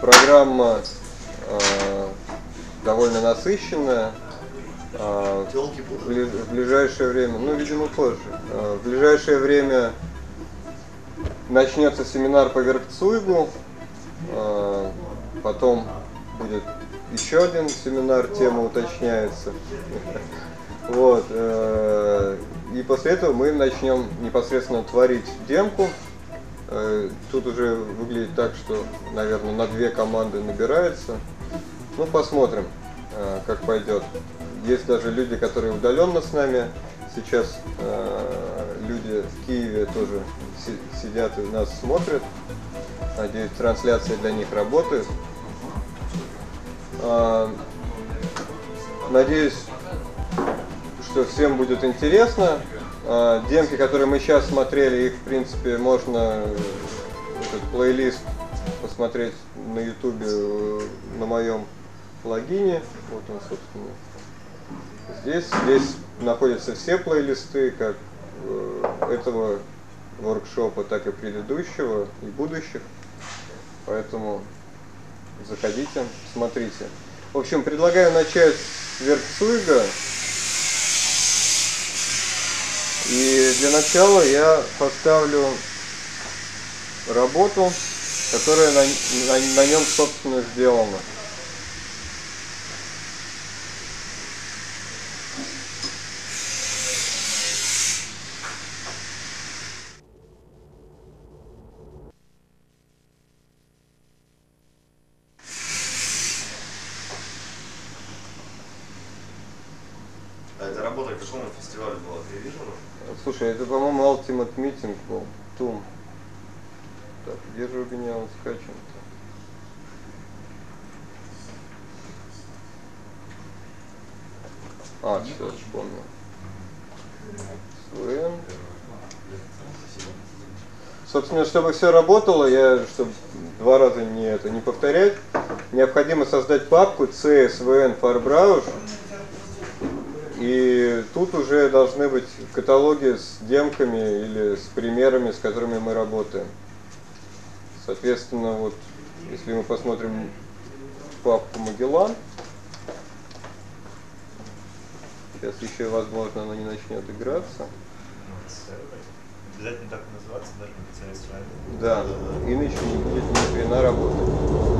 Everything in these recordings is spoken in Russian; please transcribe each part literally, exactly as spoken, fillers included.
программа э, довольно насыщенная. Э, в, бли в ближайшее время, ну, видимо, позже. Э, в ближайшее время начнется семинар по Werkzeugu. Э, потом будет еще один семинар, тема уточняется. Вот. И после этого мы начнем непосредственно творить демку. Тут уже выглядит так, что, наверное, на две команды набирается. Ну, посмотрим, как пойдет. Есть даже люди, которые удаленно с нами. Сейчас люди в Киеве тоже сидят и нас смотрят. Надеюсь, трансляция для них работает. Надеюсь, что всем будет интересно. Демки, которые мы сейчас смотрели, их, в принципе, можно, этот плейлист, посмотреть на ютубе на моем плагине. Вот он, собственно. Здесь, здесь находятся все плейлисты, как этого воркшопа, так и предыдущего, и будущих. Поэтому заходите, смотрите. В общем, предлагаю начать с Werkzeuga. И для начала я поставлю работу, которая на, на, на нем, собственно, сделана. А эта работа к какому фестивалю была? Ты видел? Слушай, это, по-моему, Ultimate Meeting был. Тум. Так, где же у меня он скачан-то? А, все, вспомнил. Свен. Собственно, чтобы все работало, я, чтобы два раза не это не повторять, необходимо создать папку си эс ви эн Farbrausch. И тут уже должны быть каталоги с демками или с примерами, с которыми мы работаем. Соответственно, вот, если мы посмотрим папку Magellan, сейчас еще, возможно, она не начнет играться. Обязательно так называться, даже на специалист. Да, иначе не будет ни хрена работать.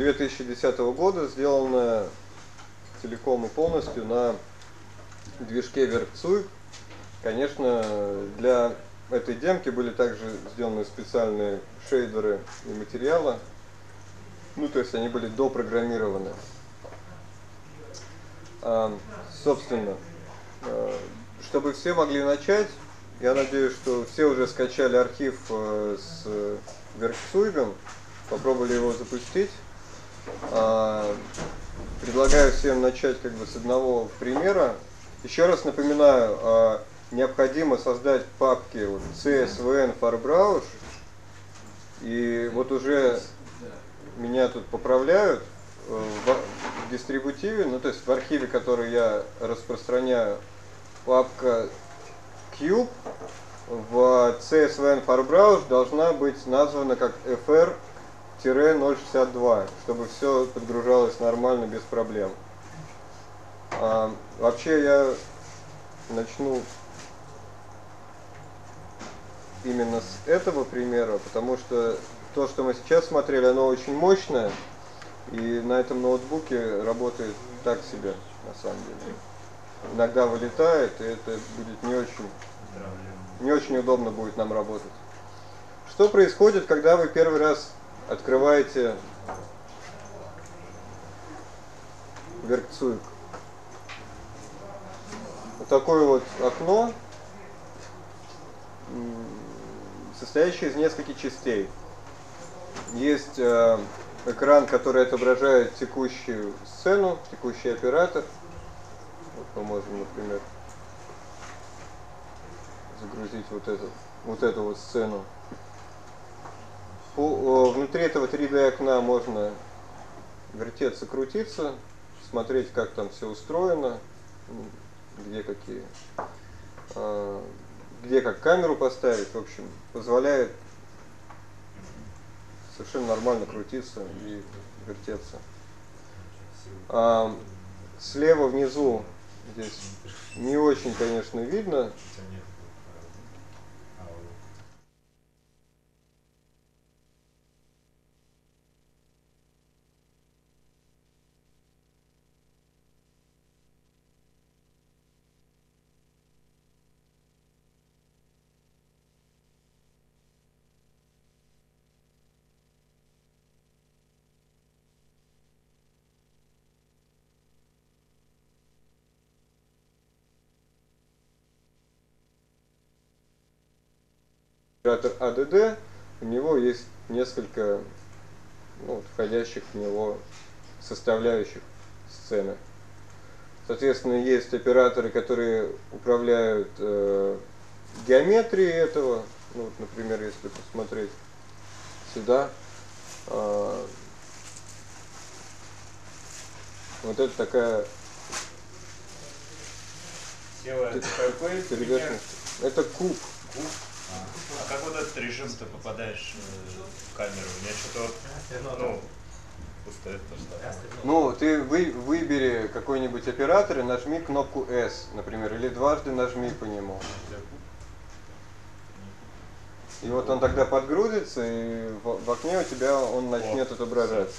две тысячи десятого года, сделанная целиком и полностью на движке Werkzeug. Конечно, для этой демки были также сделаны специальные шейдеры и материалы. Ну, то есть они были допрограммированы. А, собственно, чтобы все могли начать, я надеюсь, что все уже скачали архив с Werkzeug, попробовали его запустить. А, предлагаю всем начать как бы с одного примера. Еще раз напоминаю, а, необходимо создать папки вот, си эс ви эн Farbrausch. И вот уже меня тут поправляют в дистрибутиве, ну то есть в архиве, который я распространяю, папка Cube в си эс ви эн Farbrausch должна быть названа как эф эр ноль шестьдесят два, чтобы все подгружалось нормально, без проблем. А, вообще я начну именно с этого примера, потому что то, что мы сейчас смотрели, оно очень мощное, и на этом ноутбуке работает так себе, на самом деле. Иногда вылетает, и это будет не очень, не очень удобно будет нам работать. Что происходит, когда вы первый раз открываете Werkzeug? Вот такое вот окно, состоящее из нескольких частей. Есть э, экран, который отображает текущую сцену, текущий оператор. Вот мы можем, например, загрузить вот эту, вот эту вот сцену. По, о, внутри этого три дэ окна можно вертеться, крутиться, смотреть, как там все устроено, где какие, э, где как камеру поставить. В общем, позволяет совершенно нормально крутиться и вертеться. А, слева внизу здесь не очень, конечно, видно. Оператор а дэ дэ, у него есть несколько ну, входящих в него составляющих сцены. Соответственно, есть операторы, которые управляют э, геометрией этого. Ну, вот, например, если посмотреть сюда, э, вот это такая это куб. Куб? А. а как вот этот режим ты попадаешь в камеру? У меня что-то, ну, пустое просто. Ну, ты вы, выбери какой-нибудь оператор и нажми кнопку S, например, или дважды нажми по нему. И вот он тогда подгрузится, и в, в окне у тебя он начнет отображаться.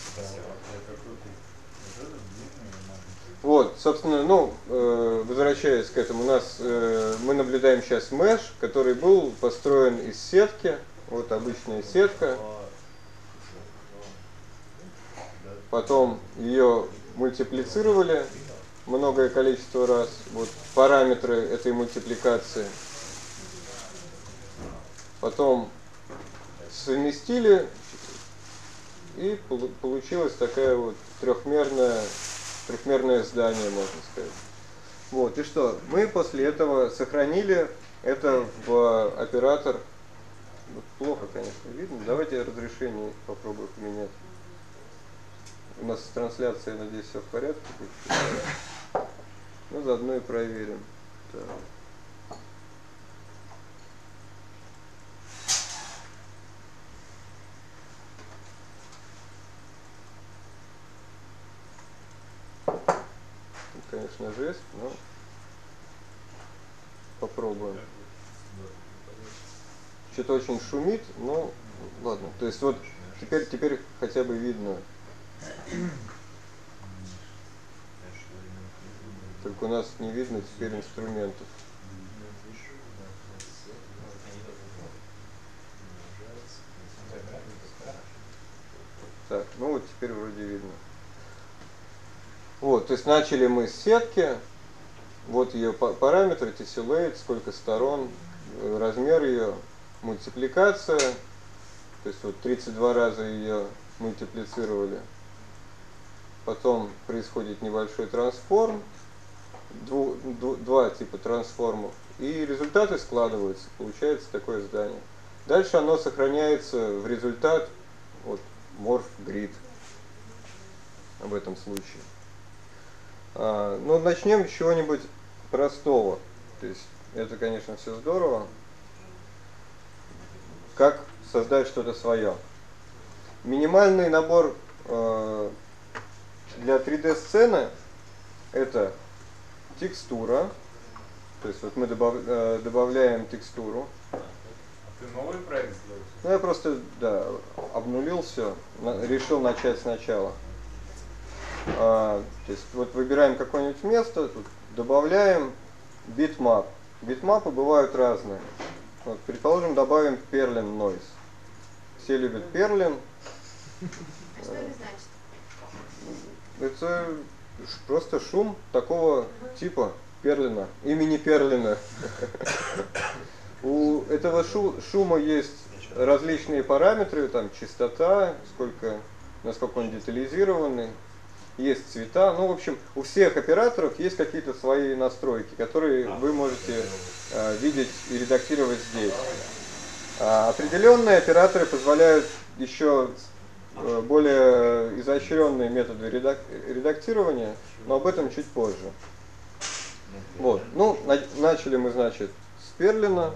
Вот, собственно, ну, э, возвращаясь к этому, у нас э, мы наблюдаем сейчас mesh, который был построен из сетки, вот обычная сетка. Потом ее мультиплицировали многое количество раз, вот параметры этой мультипликации. Потом совместили, и получилась такая вот трехмерная трехмерное здание, можно сказать. Вот, и что? Мы после этого сохранили это в оператор. Плохо, конечно, видно. Давайте разрешение попробую поменять. У нас с трансляцией, надеюсь, все в порядке. Ну, заодно и проверим. Так. Конечно, жест, но попробуем. Что-то очень шумит, но ладно. То есть вот теперь, теперь хотя бы видно Только у нас не видно теперь инструментов. Так, ну вот теперь вроде видно. Вот, то есть начали мы с сетки. Вот ее параметры, tessellate, сколько сторон, размер ее, мультипликация. То есть вот тридцать два раза ее мультиплицировали. Потом происходит небольшой трансформ, дву, дву, два типа трансформов, и результаты складываются, получается такое здание. Дальше оно сохраняется в результат, вот, morph grid в этом случае. А, ну, начнем с чего-нибудь простого. То есть это, конечно, все здорово. Как создать что-то свое? Минимальный набор э, для три дэ сцены это текстура. То есть вот мы добав, э, добавляем текстуру. А ты новый проект сделал? Ну я просто, да, обнулил все, на, решил начать сначала. А, то есть вот выбираем какое-нибудь место, тут добавляем bitmap. Битмапы бывают разные. Вот, предположим, добавим Perlin Noise. Все любят Perlin. Что это значит? Это просто шум такого типа Перлина, имени Перлина. У этого шума есть различные параметры, там частота, сколько, насколько он детализированный, есть цвета. Ну, в общем, у всех операторов есть какие-то свои настройки, которые вы можете э, видеть и редактировать здесь. А определенные операторы позволяют еще э, более изощренные методы редак редактирования, но об этом чуть позже. Вот. Ну, на начали мы, значит, с Перлина.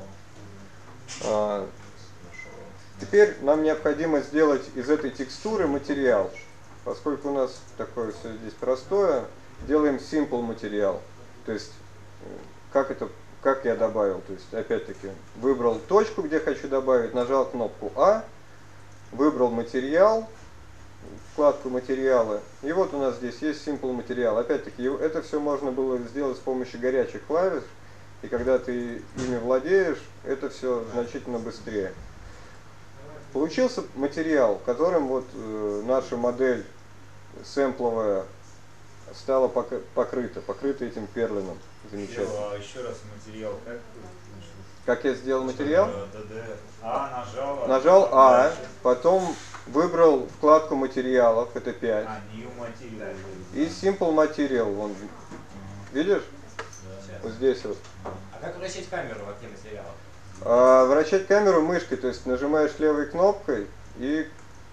А, теперь нам необходимо сделать из этой текстуры материал. Поскольку у нас такое все здесь простое, делаем simple материал. То есть, как это, как я добавил, то есть, опять-таки, выбрал точку, где хочу добавить, нажал кнопку А, выбрал материал, вкладку материалы, и вот у нас здесь есть simple материал. Опять-таки, это все можно было сделать с помощью горячих клавиш, и когда ты ими владеешь, это все значительно быстрее. Получился материал, которым вот э, наша модель сэмпловая стала покрыта, покрыта этим перлином. Замечательно. Еще раз материал, как? Как я сделал материал? А, нажал. Нажал А, потом выбрал вкладку материалов, это пять. А, new material. И simple material, вон, видишь? Вот здесь вот. А как вращать камеру в окне материалов? А, вращать камеру мышкой, то есть нажимаешь левой кнопкой и...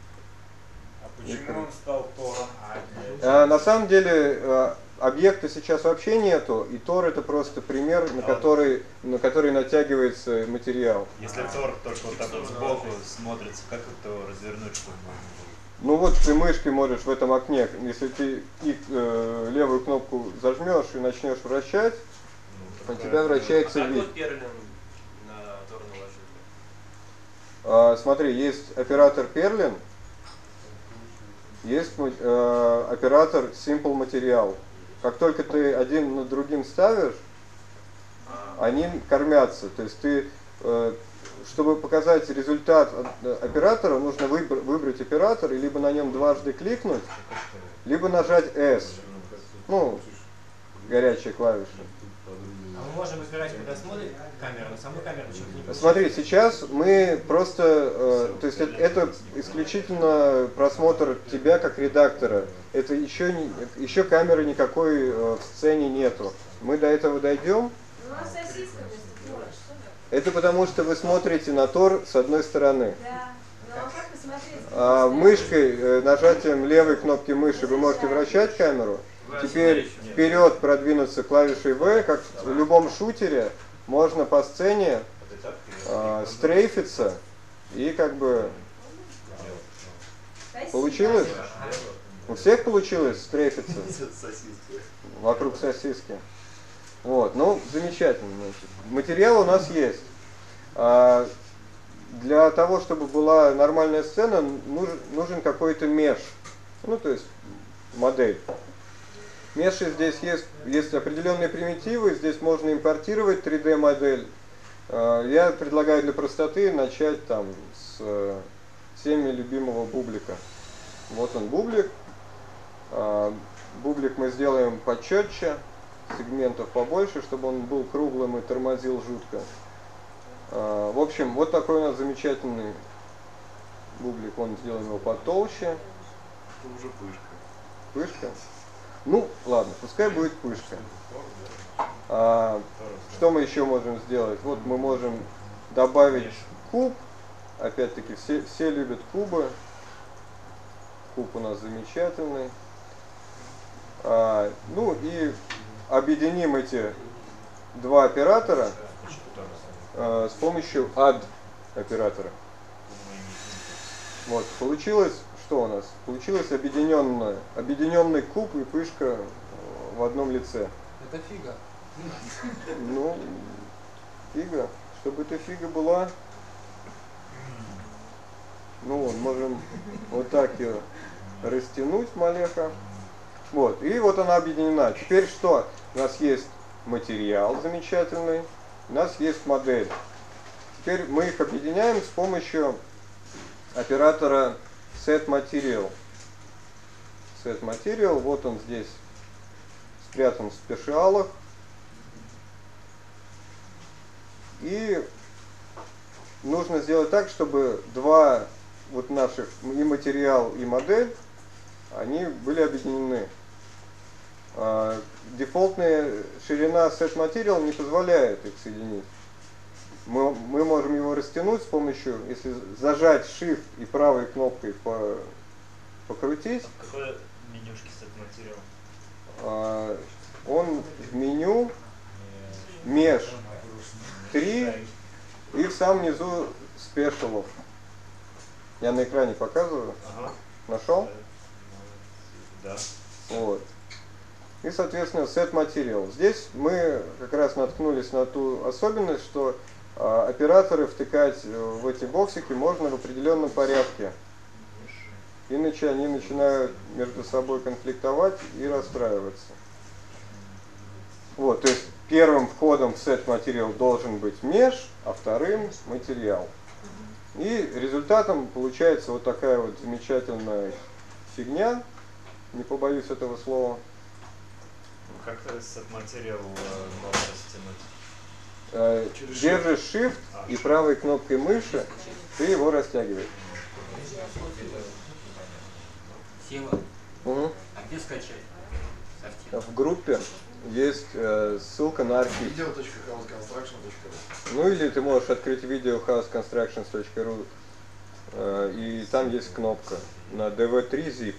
А почему он стал тором? А, на самом деле а, объекта сейчас вообще нету, и тор это просто пример, на который, на который натягивается материал. Если тор только вот так вот сбоку смотрится, как это развернуть, чтобы можно было? Ну вот ты мышкой можешь в этом окне, если ты и, э, левую кнопку зажмешь и начнешь вращать, Ну, у тебя вращается А как вид. вот Перлин на тор наложили? А, смотри, есть оператор Perlin, есть э, оператор Simple Material. Как только ты один над другим ставишь, они кормятся. То есть ты, э, чтобы показать результат оператора, нужно выбр выбрать оператор и либо на нем дважды кликнуть, либо нажать S. Ну, горячая клавиша. А мы можем выбирать, куда смотрит камера, но саму камеру почему-то не получается. Смотри, сейчас мы просто, э, то есть это, это исключительно просмотр тебя как редактора. Это еще не, еще камеры никакой э, в сцене нету. Мы до этого дойдем. У нас сосиска вместо тора, что ли? Это потому, что вы смотрите на тор с одной стороны. Да. Ну а как посмотреть? А мышкой, э, нажатием левой кнопки мыши вы можете вращать камеру. Теперь вперед продвинуться клавишей V, как в любом шутере, можно по сцене э, стрейфиться и как бы Спасибо. получилось. У всех получилось стрейфиться Сосиски. вокруг сосиски. Вот, ну замечательно. Значит. Материал у нас есть. А для того, чтобы была нормальная сцена, нужен, нужен какой-то меш. Ну, то есть модель. В Меше здесь есть, есть определенные примитивы, здесь можно импортировать три дэ модель. Я предлагаю для простоты начать там с всеми любимого бублика. Вот он бублик. Бублик мы сделаем почетче, сегментов побольше, чтобы он был круглым и тормозил жутко. В общем, вот такой у нас замечательный бублик. Он сделаем его потолще. Это уже пышка. Пышка? Ну, ладно, пускай будет пышка. А, что мы еще можем сделать? Вот мы можем добавить куб. Опять-таки, все, все любят кубы. Куб у нас замечательный. А, ну и объединим эти два оператора а, с помощью add оператора. Вот, получилось, что у нас? Получилось объединенное, объединенный куб и пышка в одном лице. Это фига. Ну, фига. Чтобы эта фига была, ну, можем вот так ее растянуть малеха. Вот, и вот она объединена. Теперь что? У нас есть материал замечательный, у нас есть модель. Теперь мы их объединяем с помощью оператора setMaterial. setMaterial, вот он здесь спрятан в спешиалах. И нужно сделать так, чтобы два вот наших, и материал, и модель, они были объединены. А, дефолтная ширина setMaterial не позволяет их соединить. Мы, мы можем его растянуть с помощью, если зажать Shift и правой кнопкой по, покрутить. Какое менюшки setMaterial? А, он в меню Mesh три и в самом низу спешалов. Я на экране показываю. Ага. Нашел? Да. Вот. И, соответственно, setMaterial. Здесь мы как раз наткнулись на ту особенность, что а, операторы втыкать в эти боксики можно в определенном порядке. Иначе они начинают между собой конфликтовать и расстраиваться. Вот, то есть первым входом в setMaterial должен быть mesh, а вторым материал. И результатом получается вот такая вот замечательная фигня, не побоюсь этого слова. Как setMaterial можно растянуть? Э, держишь Shift и правой кнопкой мыши ты его растягиваешь. Сила. Угу. А где скачать? Совсем. В группе есть э, ссылка на архив. видео точка хаус констракшн точка ру. Ну или ты можешь открыть видео хаус констракшнс точка ру э, и там есть кнопка на ди ви три zip.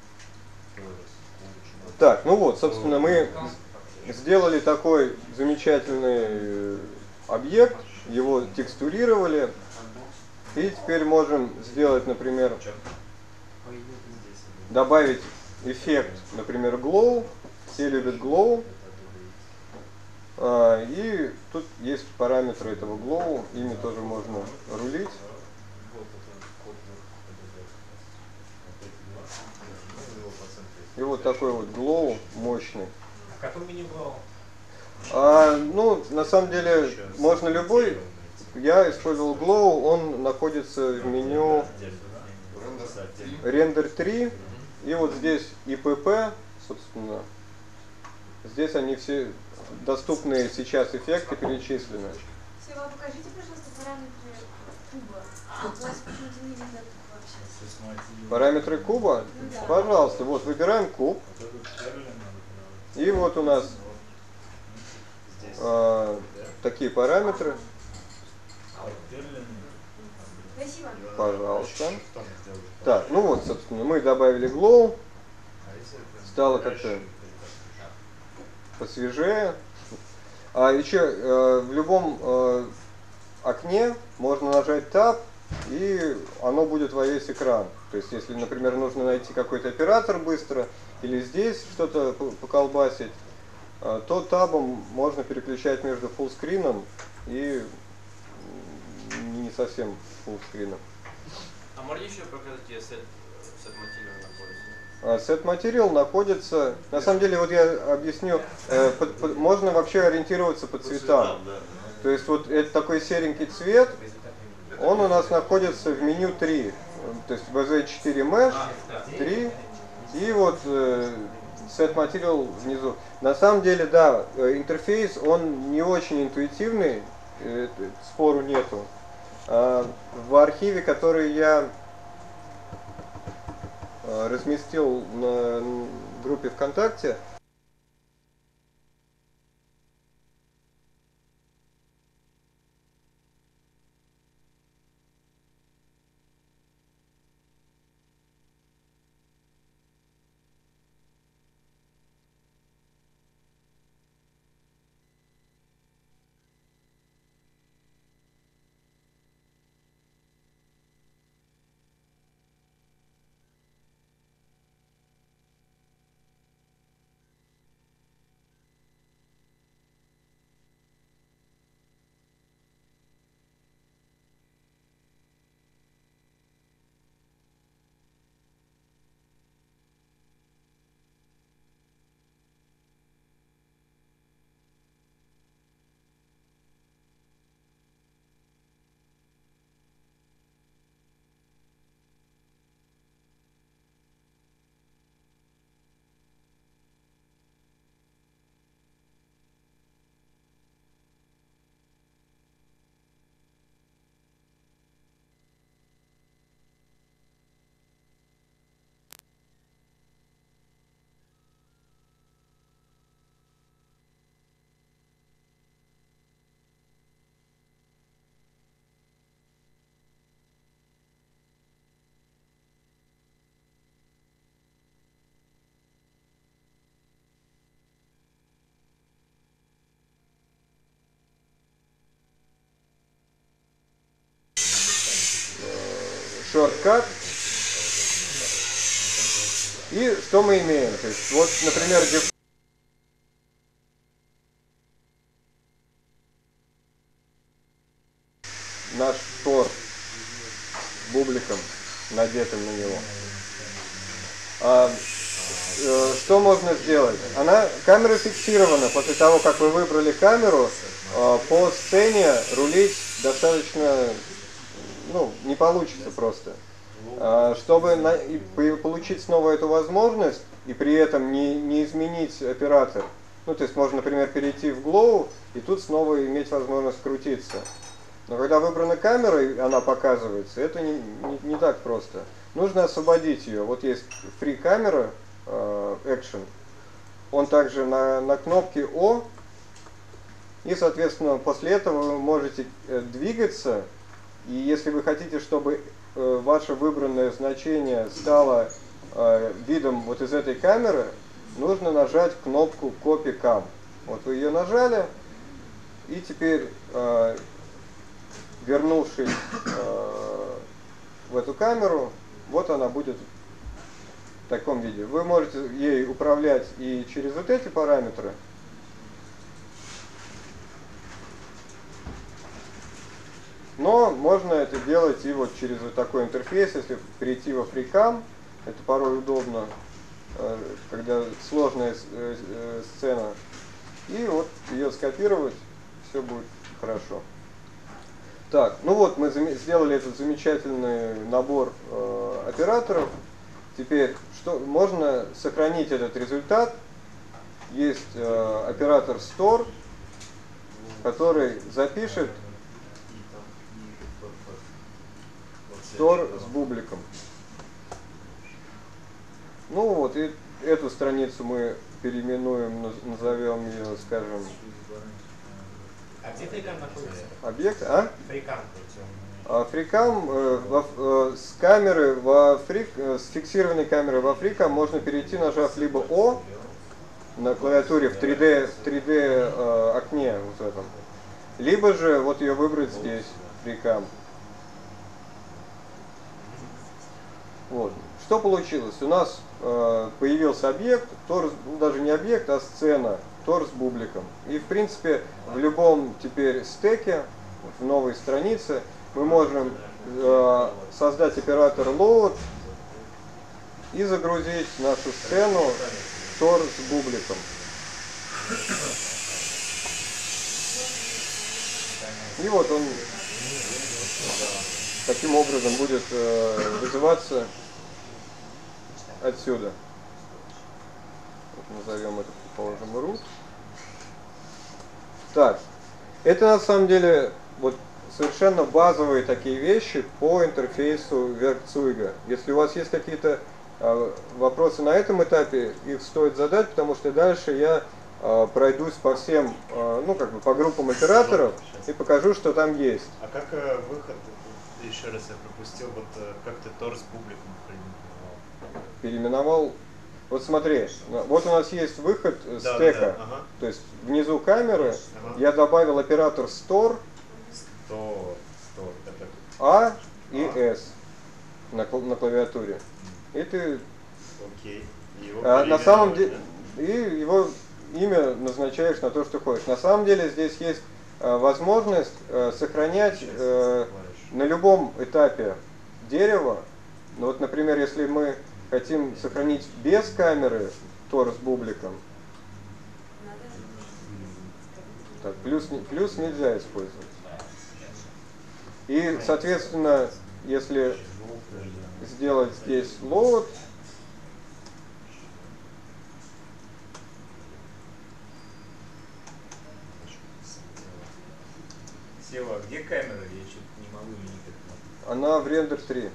Так, ну вот, собственно, мы сделали такой замечательный объект, его текстурировали, и теперь можем сделать, например, добавить эффект, например, glow. Все любят glow. А, и тут есть параметры этого glow, ими тоже можно рулить. И вот такой вот glow мощный. В каком меню было? А, ну, на самом деле, можно любой. Я использовал glow, он находится в меню рендер три. И вот здесь и пи пи, собственно, здесь они все доступные сейчас эффекты перечислены. Сева, покажите, пожалуйста, параметры куба. У вас почему-то не видно вообще. Параметры куба? Да. Пожалуйста, вот выбираем куб. И вот у нас э, такие параметры. Спасибо. Пожалуйста. Так, ну вот, собственно, мы добавили glow. Стало как-то посвежее. А еще э, в любом э, окне можно нажать Tab, и оно будет во весь экран. То есть, если, например, нужно найти какой-то оператор быстро, или здесь что-то поколбасить, э, то табом можно переключать между фуллскрином и не совсем фуллскрином. А можно еще показать тебе сет, сет материал на пользу? Set Material находится, на самом деле, вот я объясню, э, под, под, можно вообще ориентироваться по цветам. Да. То есть вот это такой серенький цвет, он у нас находится в меню три. То есть би зет четыре Mesh, три, и вот э, Set Material внизу. На самом деле, да, интерфейс, он не очень интуитивный, э, спору нету. А в архиве, который я э, разместил на группе ВКонтакте, шорткат. И что мы имеем? То есть, вот, например, деф... наш тор с бубликом, надетым на него. А, э, что можно сделать? Она, камера фиксирована. После того, как вы выбрали камеру, э, по сцене рулить достаточно, ну, не получится просто. А, чтобы на, и, получить снова эту возможность и при этом не, не изменить оператор, ну, то есть можно, например, перейти в Glow и тут снова иметь возможность крутиться. Но когда выбрана камера и она показывается, это не, не, не так просто. Нужно освободить ее. Вот есть Free камера, э, Action. Он также на, на кнопке О. И, соответственно, после этого вы можете э, двигаться. И если вы хотите, чтобы э, ваше выбранное значение стало э, видом вот из этой камеры, нужно нажать кнопку Copy Cam. Вот вы ее нажали. И теперь, э, вернувшись э, в эту камеру, вот она будет в таком виде. Вы можете ей управлять и через вот эти параметры. Но можно это делать и вот через вот такой интерфейс, если перейти во FreeCam. Это порой удобно, когда сложная сцена. И вот ее скопировать, все будет хорошо. Так, ну вот мы сделали этот замечательный набор э, операторов. Теперь что, можно сохранить этот результат. Есть э, оператор Store, который запишет Store с бубликом. Ну вот, и эту страницу мы переименуем, назовем ее, скажем, А где FreeCam находится? Объект, а? FreeCam. А FreeCam э, во, э, с камеры во Free, э, с фиксированной камеры во FreeCam можно перейти, нажав либо О на клавиатуре в три дэ, в три дэ э, окне вот этом, либо же вот ее выбрать здесь, FreeCam. Вот. Что получилось? У нас э, появился объект, тор, ну, даже не объект, а сцена, тор с бубликом. И в принципе в любом теперь стеке, в новой странице, мы можем э, создать оператор load и загрузить нашу сцену Тор с бубликом. И вот он таким образом будет э, вызываться отсюда. Вот назовем это, положим, root. Так, это на самом деле вот совершенно базовые такие вещи по интерфейсу Werkzeuge. Если у вас есть какие-то э, вопросы на этом этапе, их стоит задать, потому что дальше я э, пройдусь по всем, э, ну как бы по группам операторов и покажу, что там есть. А как э, выход, еще раз я пропустил, вот э, как ты Тор с бубликом переименовал? Переименовал. Вот смотри, вот у нас есть выход Да, стека, да, да, ага. то есть внизу камеры Ага. я добавил оператор store, Тор, Тор, это A и S на, кл- на клавиатуре. И ты, окей. И его а, на самом переименовать, деле, и его имя назначаешь на то, что хочешь. На самом деле здесь есть а, возможность а, сохранять а, на любом этапе дерева. Ну вот, например, если мы хотим сохранить без камеры Тор с бубликом, так, плюс, плюс нельзя использовать. И, соответственно, если сделать здесь load, Сева, а где камера? Я что-то не могу ее никак. она в рендер три.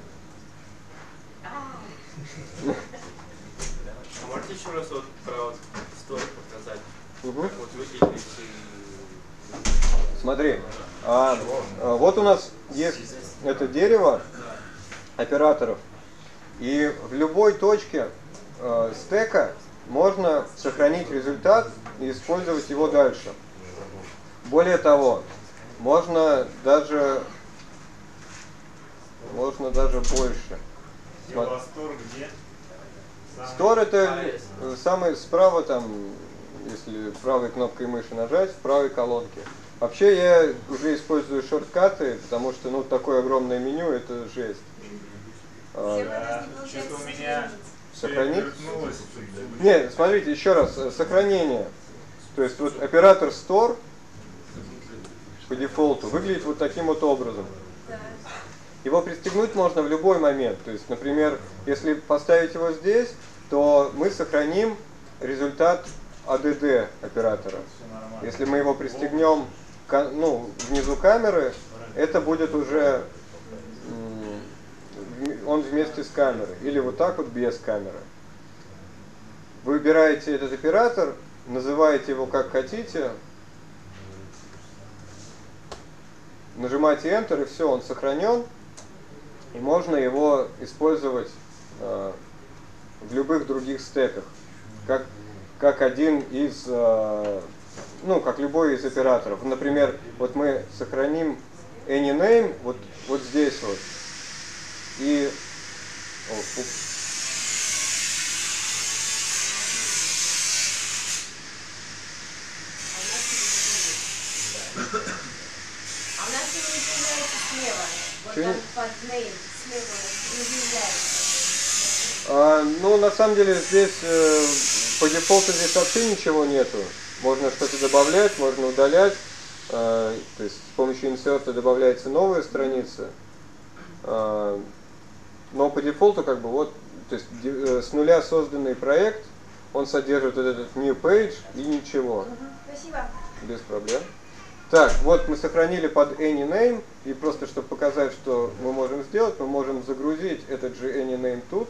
А можете еще раз вот про вот стор показать? Угу. Как вот выглядит Смотри, а, а, вот у нас есть это дерево операторов, и в любой точке э, стека можно сохранить результат и использовать его дальше. Более того, можно даже можно даже больше. Сева, а Тор где? Самый- Стор это э, самый справа там, если правой кнопкой мыши нажать, в правой колонке. Вообще я уже использую шорткаты, потому что ну такое огромное меню это жесть. А, Да, что-то у меня Сохранить? перевернулось. Не, смотрите, еще раз, э, сохранение. То есть вот оператор store по дефолту выглядит вот таким вот образом. Его пристегнуть можно в любой момент. То есть, например, если поставить его здесь, то мы сохраним результат эй ди ди оператора. Если мы его пристегнем ка- ну, внизу камеры, это будет уже м, вм- он вместе с камерой. Или вот так вот без камеры. Вы выбираете этот оператор, называете его как хотите, нажимаете Enter, и все, он сохранен. И можно его использовать э, в любых других стеках, как, как один из, э, ну, как любой из операторов. Например, вот мы сохраним AnyName вот, вот здесь вот. И... О, уп. А у нас не появляется слева. Вот Чё там не- под name слева не появляется. А, ну, на самом деле здесь э, по дефолту здесь вообще ничего нету. Можно что-то добавлять, можно удалять. Э, то есть с помощью инсерта добавляется новая страница. Э, но по дефолту как бы вот, то есть де- э, с нуля созданный проект, он содержит вот этот new page и ничего. Мгм. Спасибо. Без проблем. Так, вот мы сохранили под AnyName, и просто чтобы показать, что мы можем сделать, мы можем загрузить этот же AnyName тут.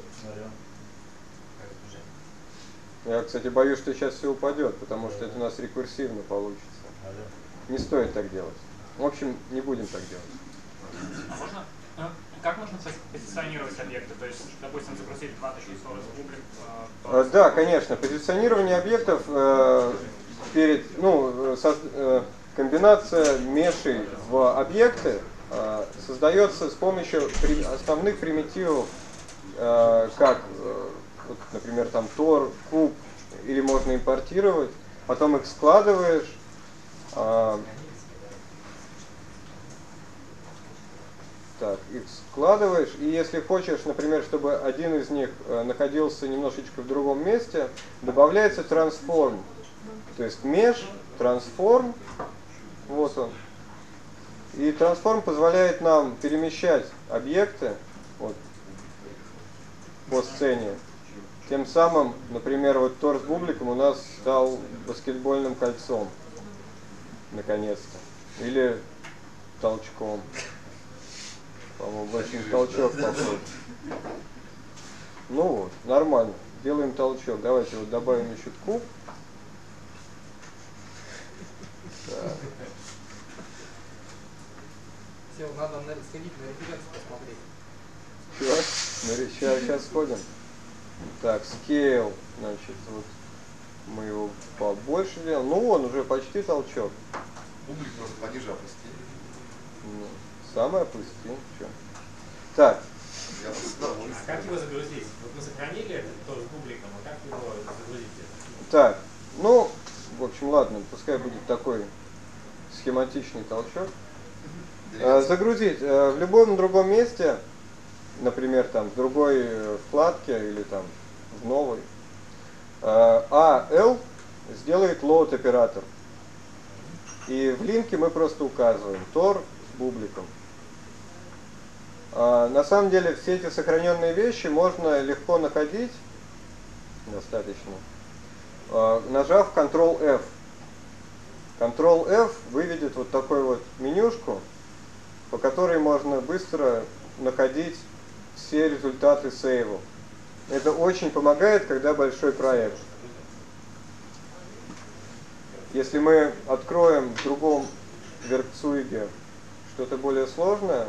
Я, кстати, боюсь, что сейчас все упадет, потому что это у нас рекурсивно получится. Не стоит так делать. В общем, не будем так делать. А можно, э, как можно пози- позиционировать объекты? То есть, допустим, загрузить кладочку Source Public. э, Э, Да, конечно. Позиционирование объектов э, перед, ну, э, со- э, комбинация мешей в объекты э, создается с помощью при- основных примитивов, э, как, э, вот, например, там Tor, куб, или можно импортировать, потом их складываешь. э, так, их складываешь, и если хочешь, например, чтобы один из них находился немножечко в другом месте, добавляется transform. То есть mesh, transform, вот он. И transform позволяет нам перемещать объекты вот, по сцене. Тем самым, например, вот торс бубликом у нас стал баскетбольным кольцом. Наконец-то. Или толчком. По-моему, очень толчок похож. Ну вот, нормально. Делаем толчок. Давайте вот добавим еще куб. Так. Все, надо сходить на референс посмотреть. Чего? Сейчас, сейчас сходим. Так, scale, значит, вот мы его побольше делаем. Ну, он уже почти толчок. Бублик просто пониже опусти. Ну, самое опусти. Что? Так. Я бы с удовольствием. А как его загрузить? Вот мы сохранили этот тоже с бубликом, а как его загрузить? Так, ну, в общем, ладно, пускай будет такой схематичный толчок. А, загрузить а, в любом другом месте, например, там в другой вкладке или там в новой. А L сделает load оператор. И в линке мы просто указываем Tor с бубликом. А, на самом деле все эти сохраненные вещи можно легко находить, достаточно, а, нажав контрол эф. контрол эф выведет вот такую вот менюшку, по которой можно быстро находить все результаты сейва. Это очень помогает, когда большой проект. Если мы откроем в другом Werkzeuge что-то более сложное,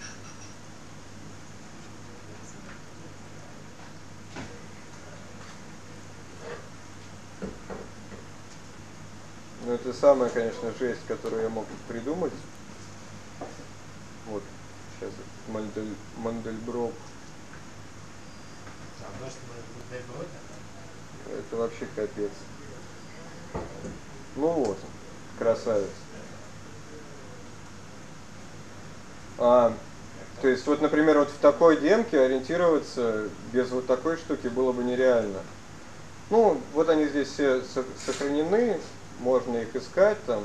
ну это самая, конечно, жесть, которую я мог придумать. Вот, сейчас Мандель, Мандельброк. Это вообще капец. Ну вот, красавец. А, то есть, вот, например, вот в такой демке ориентироваться без вот такой штуки было бы нереально. Ну, вот они здесь все сохранены, можно их искать там.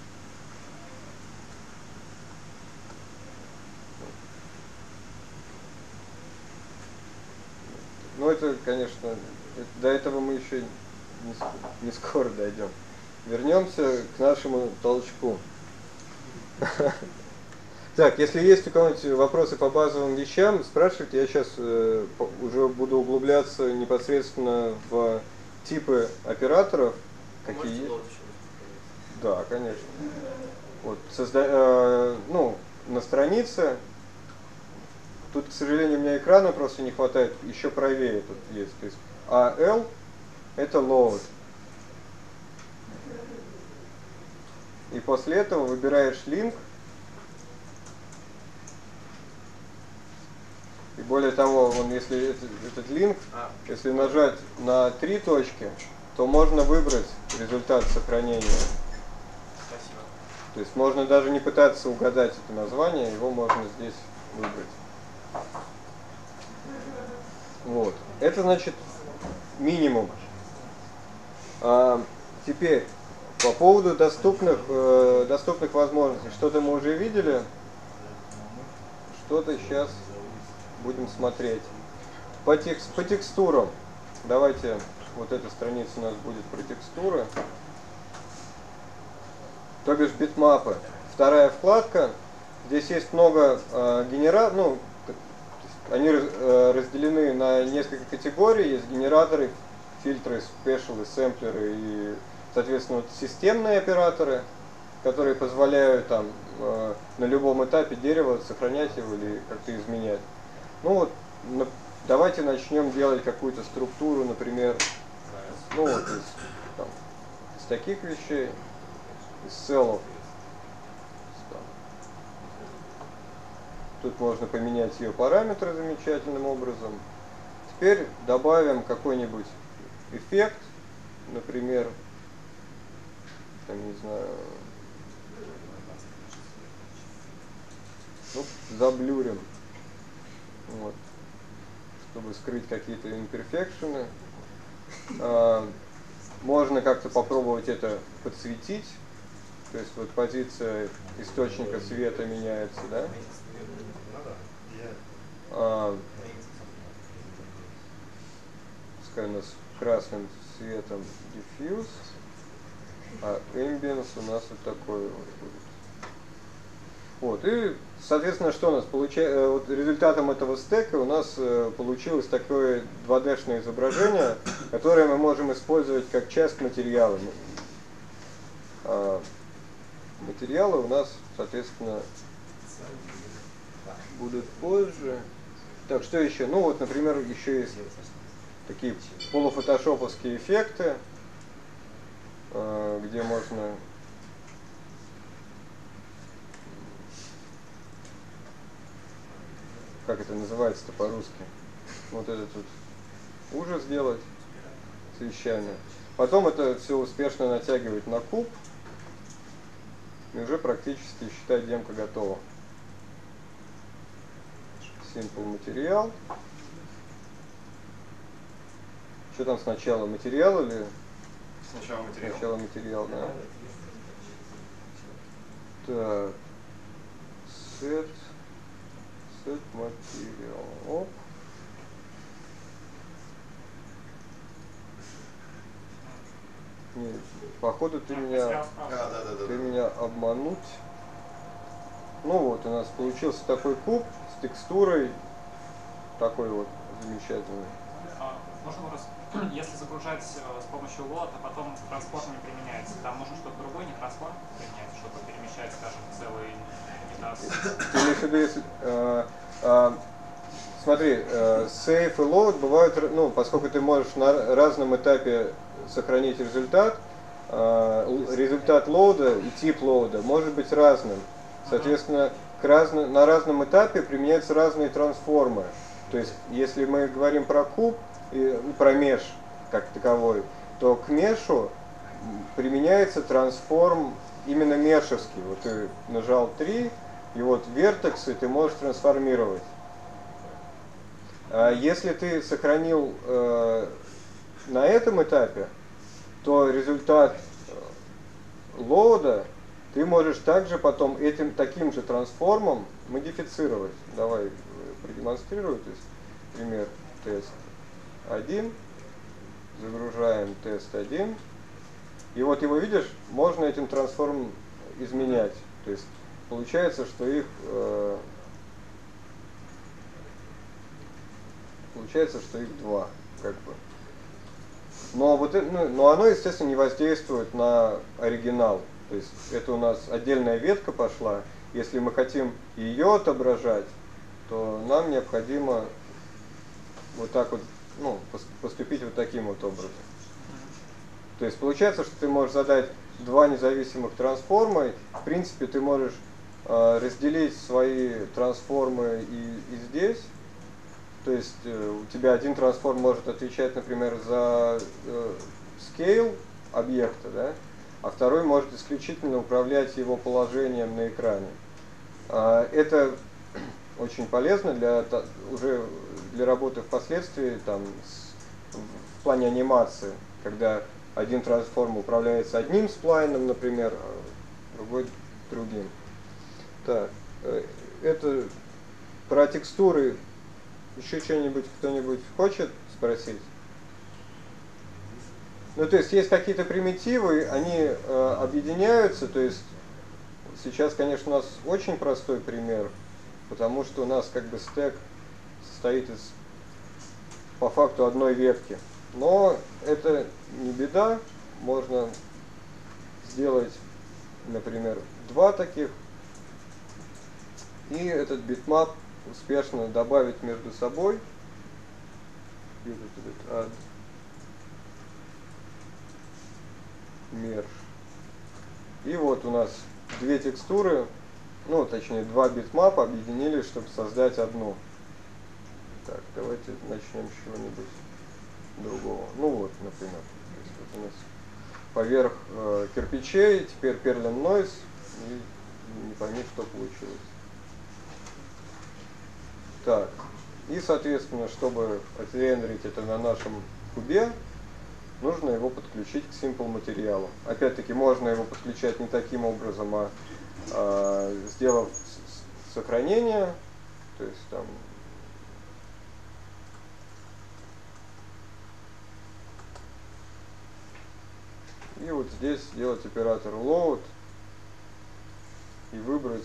Ну, это, конечно, до этого мы еще не, не скоро дойдем. Вернемся к нашему толчку. Так, если есть у кого-нибудь вопросы по базовым вещам, спрашивайте. Я сейчас э, уже буду углубляться непосредственно в типы операторов. Какие есть. Да, конечно. Вот, созда... э, ну, на странице. Тут, к сожалению, у меня экрана просто не хватает. Еще правее тут есть. То есть а эл это load. И после этого выбираешь link. И более того, он, если этот, этот линк, а. если нажать на три точки, то можно выбрать результат сохранения. Спасибо. То есть можно даже не пытаться угадать это название, его можно здесь выбрать. Вот. Это значит минимум. А теперь по поводу доступных, э, доступных возможностей. Что-то мы уже видели, что-то сейчас будем смотреть. По, текст, по текстурам. Давайте, вот эта страница у нас будет про текстуры. То бишь битмапы. Вторая вкладка. Здесь есть много э, генераторов. Ну, они э, разделены на несколько категорий. Есть генераторы, фильтры, спешалы, сэмплеры и, соответственно, вот системные операторы, которые позволяют там э, на любом этапе дерева сохранять его или как-то изменять. Ну вот, на, давайте начнем делать какую-то структуру, например, ну вот из, там, из таких вещей, из селов. Тут можно поменять ее параметры замечательным образом. Теперь добавим какой-нибудь эффект, например, там, не знаю, ну, заблюрим, вот, чтобы скрыть какие-то imperfections. А, можно как-то попробовать это подсветить, то есть вот позиция источника света меняется, да? А, пускай у нас красным цветом diffuse, а ambience у нас вот такой вот будет. Вот, и, соответственно, что у нас получается, вот результатом этого стека у нас э, получилось такое два дэ-шное изображение, которое мы можем использовать как часть материала. А материалы у нас, соответственно, будут позже. Так, что еще? Ну вот, например, еще есть такие полуфотошоповские эффекты, э, где можно как это называется-то по-русски, вот этот вот ужас делать с вещами. Потом это все успешно натягивать на куб, и уже практически, считай, демка готова. Simple материал. Что там сначала, материал или? Сначала материал. Сначала материал, да. Так. Set. Set материал. Оп. Не, походу ты меня, А, да, да, да, ты да. меня обмануть. Ну вот, у нас получился такой куб с текстурой такой вот замечательный. А, можно вопрос? Если загружать э, с помощью лот, а потом трансформ не применяется, там нужно что-то другое, не трансформ применять, чтобы перемещать, скажем, целый унитаз? Ты имеешь в виду, если, э, э, смотри, э, save и load бывают, ну, поскольку ты можешь на разном этапе сохранить результат, э, результат лоуда и тип лоуда может быть разным. Соответственно, к разно, на разном этапе применяются разные трансформы. То есть, если мы говорим про куб, и, про меш как таковой, то к мешу применяется трансформ именно мешевский. Вот ты нажал три, и вот вертексы ты можешь трансформировать. А если ты сохранил э, на этом этапе, то результат лоуда ты можешь также потом этим таким же трансформом модифицировать. Давай продемонстрирую. То есть, пример тест один. Загружаем тест один. И вот его, видишь, можно этим трансформом изменять. То есть получается, что их э, получается, что их два, как бы. Но вот это, ну, но оно, естественно, не воздействует на оригинал. То есть это у нас отдельная ветка пошла. Если мы хотим ее отображать, то нам необходимо вот так вот, ну, поступить вот таким вот образом. То есть получается, что ты можешь задать два независимых трансформа. В принципе, ты можешь э, разделить свои трансформы и, и здесь. То есть э, у тебя один трансформ может отвечать, например, за э, scale объекта, да? А второй может исключительно управлять его положением на экране. Э, это очень полезно для уже для работы впоследствии там с, в плане анимации, когда один трансформ управляется одним сплайном, например, а другой другим. Так, это про текстуры. Еще что-нибудь кто-нибудь хочет спросить? Ну, то есть есть какие-то примитивы, они э, объединяются. То есть сейчас, конечно, у нас очень простой пример, потому что у нас как бы стек состоит из по факту одной ветки. Но это не беда, можно сделать, например, два таких, и этот битмап успешно добавить между собой. Add merge. И вот у нас две текстуры, ну точнее два битмапа объединились, чтобы создать одну. Так, давайте начнем с чего-нибудь другого. Ну вот, например, то есть вот у нас поверх э, кирпичей, теперь Perlin Noise, и не пойми, что получилось. Так. И, соответственно, чтобы отрендерить это на нашем кубе, нужно его подключить к Simple материалу. Опять-таки, можно его подключать не таким образом, а, а сделав сохранение, то есть там и вот здесь сделать оператор load и выбрать.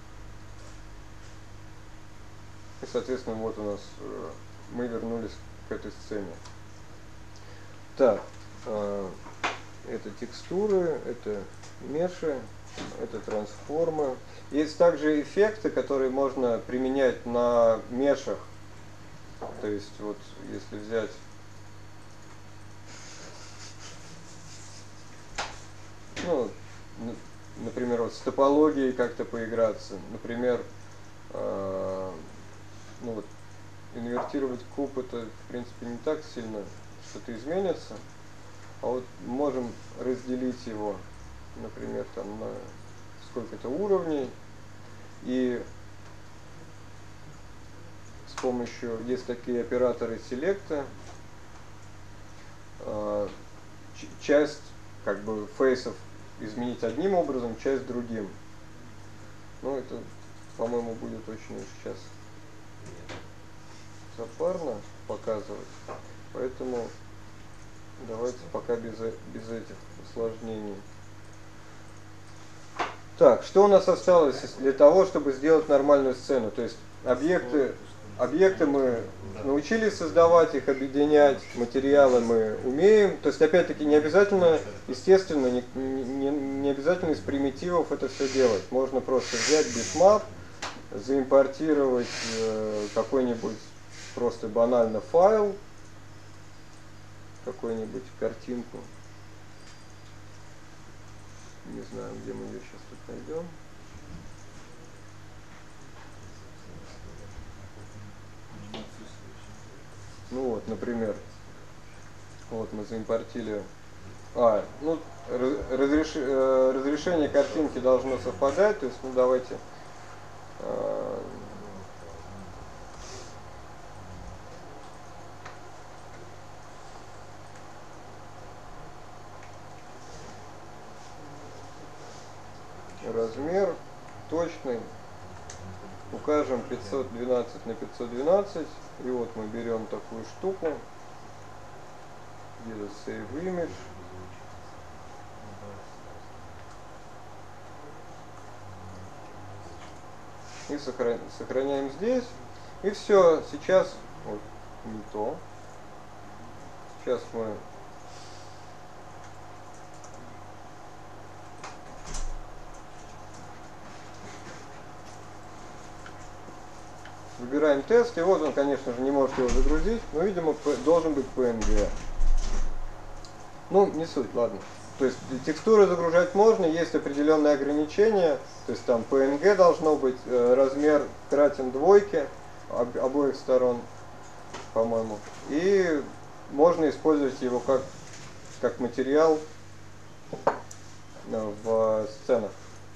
И, соответственно, вот у нас э, мы вернулись к этой сцене. Так, э, это текстуры, это меши, это трансформы. Есть также эффекты, которые можно применять на мешах. То есть, вот если взять ну, например, вот с топологией как-то поиграться, например, э, ну вот, инвертировать куб, это в принципе не так сильно что-то изменится, а вот можем разделить его, например, там на сколько-то уровней, и с помощью, есть такие операторы селекта, э, часть как бы фейсов изменить одним образом, часть другим. Ну, это, по-моему, будет очень сейчас запарно показывать. Поэтому давайте пока без, без этих усложнений. Так, что у нас осталось для того, чтобы сделать нормальную сцену? То есть объекты, объекты мы научились создавать, их объединять, материалы мы умеем. То есть, опять-таки, не обязательно, естественно, не, не, не обязательно из примитивов это все делать. Можно просто взять bitmap, заимпортировать э, какой-нибудь просто банально файл, какую-нибудь картинку. Не знаю, где мы ее сейчас тут найдем. Ну вот, например, вот мы заимпортили. А, ну, разреш, э, разрешение картинки должно совпадать, то есть, ну давайте. Э, размер точный. Укажем пятьсот двенадцать на пятьсот двенадцать. И вот мы берем такую штуку. Где-то save image. И сохраняем, сохраняем здесь. И все. Сейчас вот, не то. Сейчас мы выбираем тест, и вот он, конечно же, не может его загрузить, но, видимо, должен быть пи эн джи. Ну, не суть, ладно. То есть текстуры загружать можно, есть определенные ограничения, то есть там пи эн джи должно быть, э, размер кратен двойке об, обоих сторон, по-моему. И можно использовать его как, как материал э, в сценах.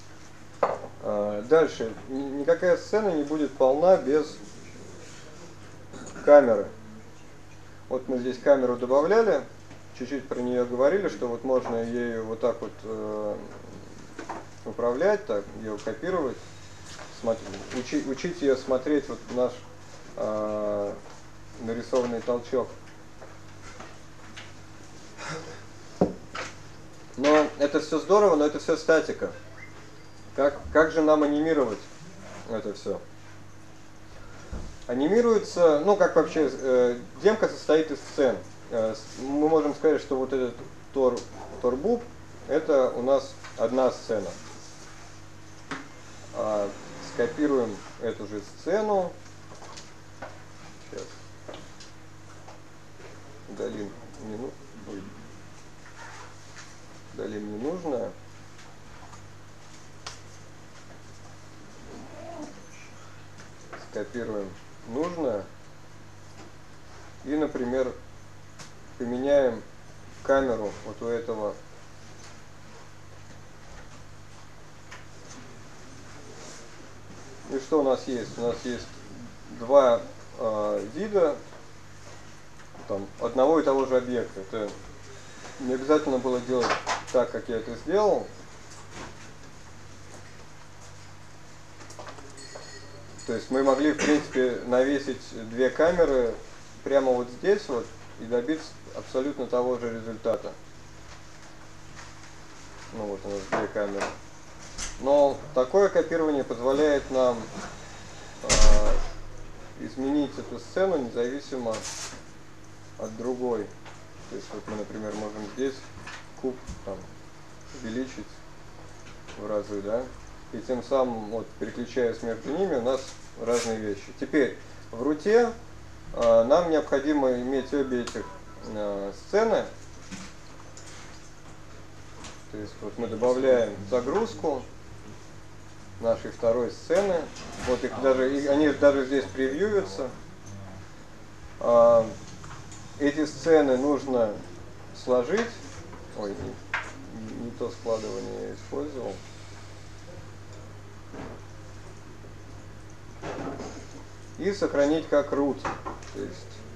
Дальше, никакая сцена не будет полна без камеры. Вот мы здесь камеру добавляли, чуть-чуть про нее говорили, что вот можно ею вот так вот э, управлять, так, ее копировать, смотри, учи, учить ее смотреть вот наш э, нарисованный толчок. Но это все здорово, но это все статика. Как, как же нам анимировать это все? Анимируется, ну как вообще, э, демка состоит из сцен. Э, мы можем сказать, что вот этот тор, торбуб, это у нас одна сцена. А, скопируем эту же сцену. Сейчас. Удалим, не, ну, удалим ненужное. Копируем нужное и, например, поменяем камеру вот у этого и что у нас есть? У нас есть два э, вида там, одного и того же объекта. Это не обязательно было делать так, как я это сделал. То есть мы могли, в принципе, навесить две камеры прямо вот здесь вот и добиться абсолютно того же результата. Ну вот у нас две камеры. Но такое копирование позволяет нам э, изменить эту сцену независимо от другой. То есть вот мы, например, можем здесь куб там, увеличить в разы, да? И тем самым, вот, переключаясь между ними, у нас разные вещи. Теперь в руте э, нам необходимо иметь обе этих э, сцены. То есть вот мы добавляем загрузку нашей второй сцены. Вот их даже, и они даже здесь превьюются. Э, эти сцены нужно сложить. Ой, не, не то складывание я использовал. И сохранить как root. То есть,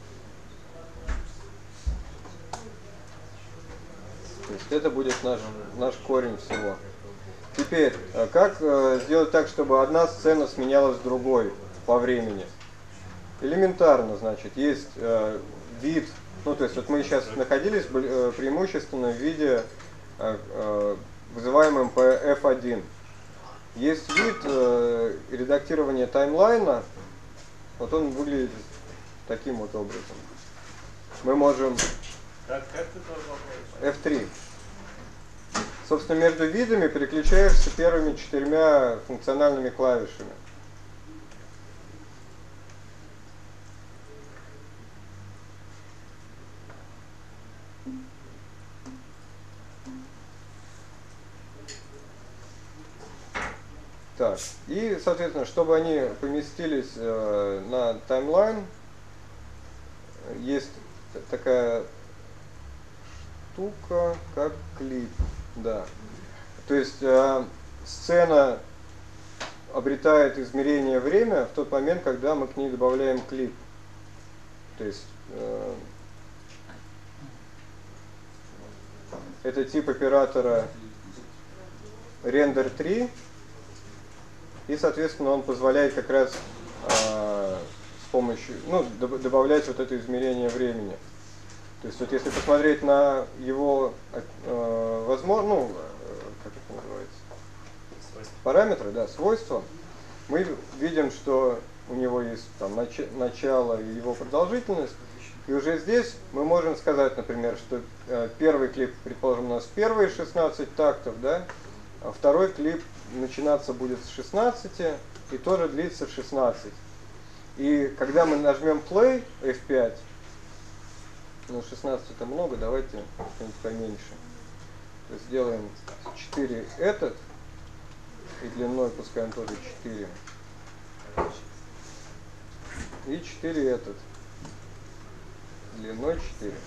то есть это будет наш, наш корень всего. Теперь, как сделать так, чтобы одна сцена сменялась другой по времени? Элементарно, значит, есть э, вид, ну то есть вот мы сейчас находились э, преимущественно в виде, э, э, вызываемым по эф один. Есть вид э, редактирования таймлайна. Вот он выглядит таким вот образом. Мы можем эф три. Собственно, между видами переключаешься первыми четырьмя функциональными клавишами. Так, и, соответственно, чтобы они поместились э, на таймлайн, есть такая штука, как клип, да. То есть э, сцена обретает измерение время в тот момент, когда мы к ней добавляем клип. То есть э, это тип оператора рендер три. И, соответственно, он позволяет как раз э, с помощью, ну, добавлять вот это измерение времени. То есть, вот если посмотреть на его э, возможно, ну, как это называется? Свойства. Параметры, да, свойства, мы видим, что у него есть там нач начало и его продолжительность. И уже здесь мы можем сказать, например, что э, первый клип, предположим, у нас первые шестнадцать тактов, да, а второй клип начинаться будет с шестнадцати и тоже длится шестнадцать. И когда мы нажмем play эф пять, ну шестнадцать это много, давайте что-нибудь поменьше. То есть сделаем четыре этот, и длиной пускай он тоже четыре. И четыре этот. Длиной четыре.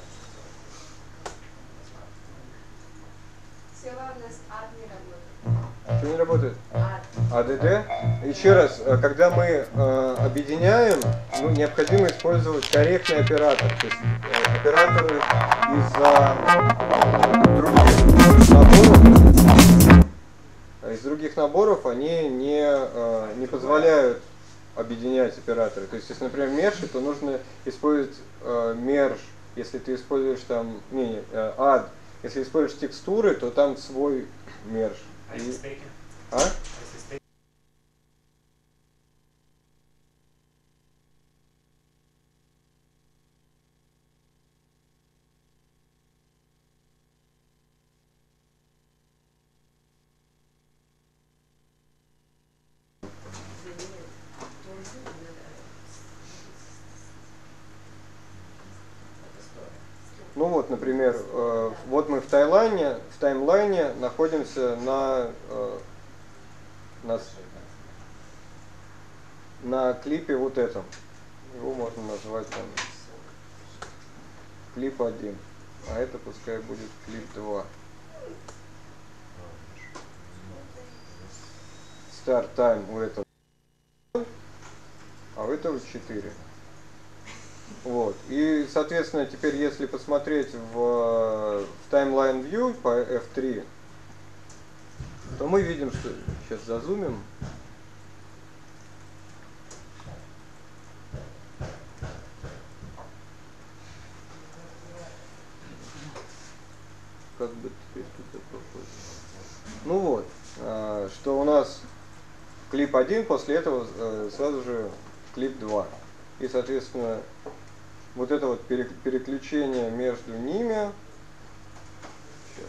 Все, у нас ад не работает. Что не работает? Ад. а дэ дэ. Еще раз, когда мы э, объединяем, ну, необходимо использовать корректный оператор. То есть э, операторы из-за других наборов, из других наборов они не, э, не позволяют объединять операторы. То есть, если, например, мерж, то нужно использовать э, мерж. Если ты используешь там, не, не, э, add, если используешь текстуры, то там свой мерж. А если стейки? А? Если стейки? Ну вот, например, э, вот мы в таймлайне, в таймлайне находимся на, э, на, на клипе вот этом. Его можно назвать там клип один, а это пускай будет клип два. Start time у этого, а у этого этого четыре. Вот. И, соответственно, теперь, если посмотреть в, в Timeline View по эф три, то мы видим, что... Сейчас зазумим. Как бы теперь туда попасть? Ну вот, что у нас клип один, после этого сразу же клип два. И, соответственно, вот это вот переключение между ними. Сейчас.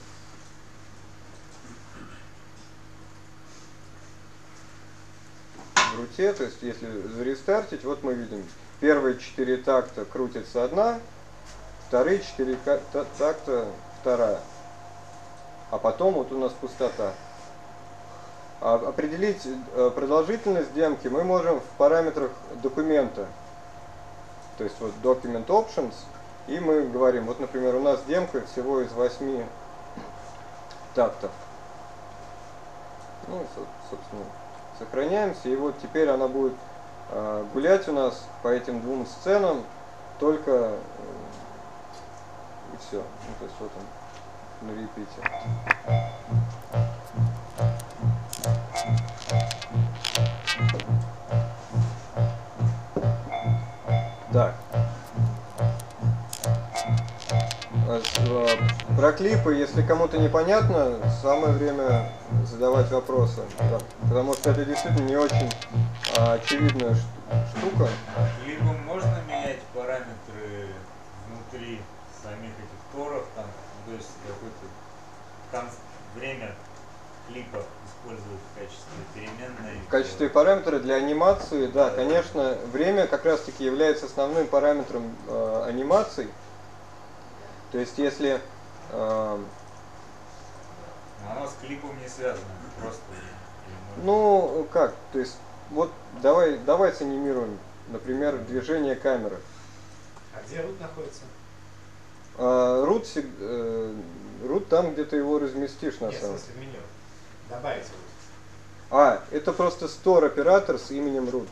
В руте, то есть если зарестартить, вот мы видим, первые четыре такта крутится одна, вторые четыре такта вторая. А потом вот у нас пустота. А определить продолжительность демки мы можем в параметрах документа. То есть вот Document Options. И мы говорим, вот, например, у нас демка всего из восьми тактов. Ну, собственно, сохраняемся. И вот теперь она будет гулять у нас по этим двум сценам только и все. Ну, то есть вот он. На репите. Так. Про клипы, если кому-то непонятно, самое время задавать вопросы. Да. Потому что это действительно не очень а, очевидная штука. Клипом можно менять параметры внутри самих этих торов, там, то есть какое-то время клипа используют в качестве переменной. В качестве параметра для анимации, да, да, конечно, время как раз таки является основным параметром э, анимаций. То есть если... Э, оно с клипом не связано, просто... Ну, как, то есть, вот давай, давай санимируем, например, движение камеры. А где root находится? Root, э, root там, где ты его разместишь на Нет, самом в смысле в меню. Добавить root. А, это просто store оператор с именем root.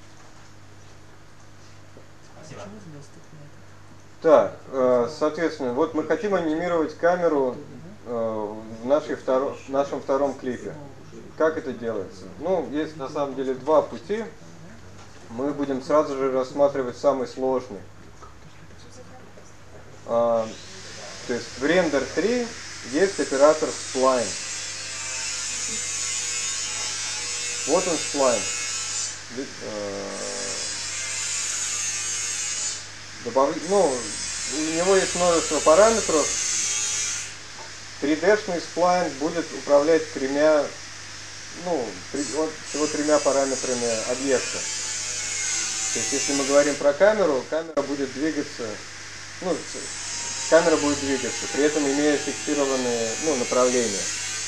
Спасибо. Так, э, соответственно, вот мы хотим анимировать камеру э, в, нашей второ, в нашем втором клипе. Как это делается? Ну, есть на самом деле два пути. Мы будем сразу же рассматривать самый сложный. А, то есть в рендер три есть оператор spline. Вот он spline. Добав... Ну, у него есть множество параметров. три дэ-шный сплайн будет управлять тремя, ну, три, вот, всего тремя параметрами объекта. То есть если мы говорим про камеру, камера будет двигаться. Ну, камера будет двигаться, при этом имея фиксированные, ну, направления.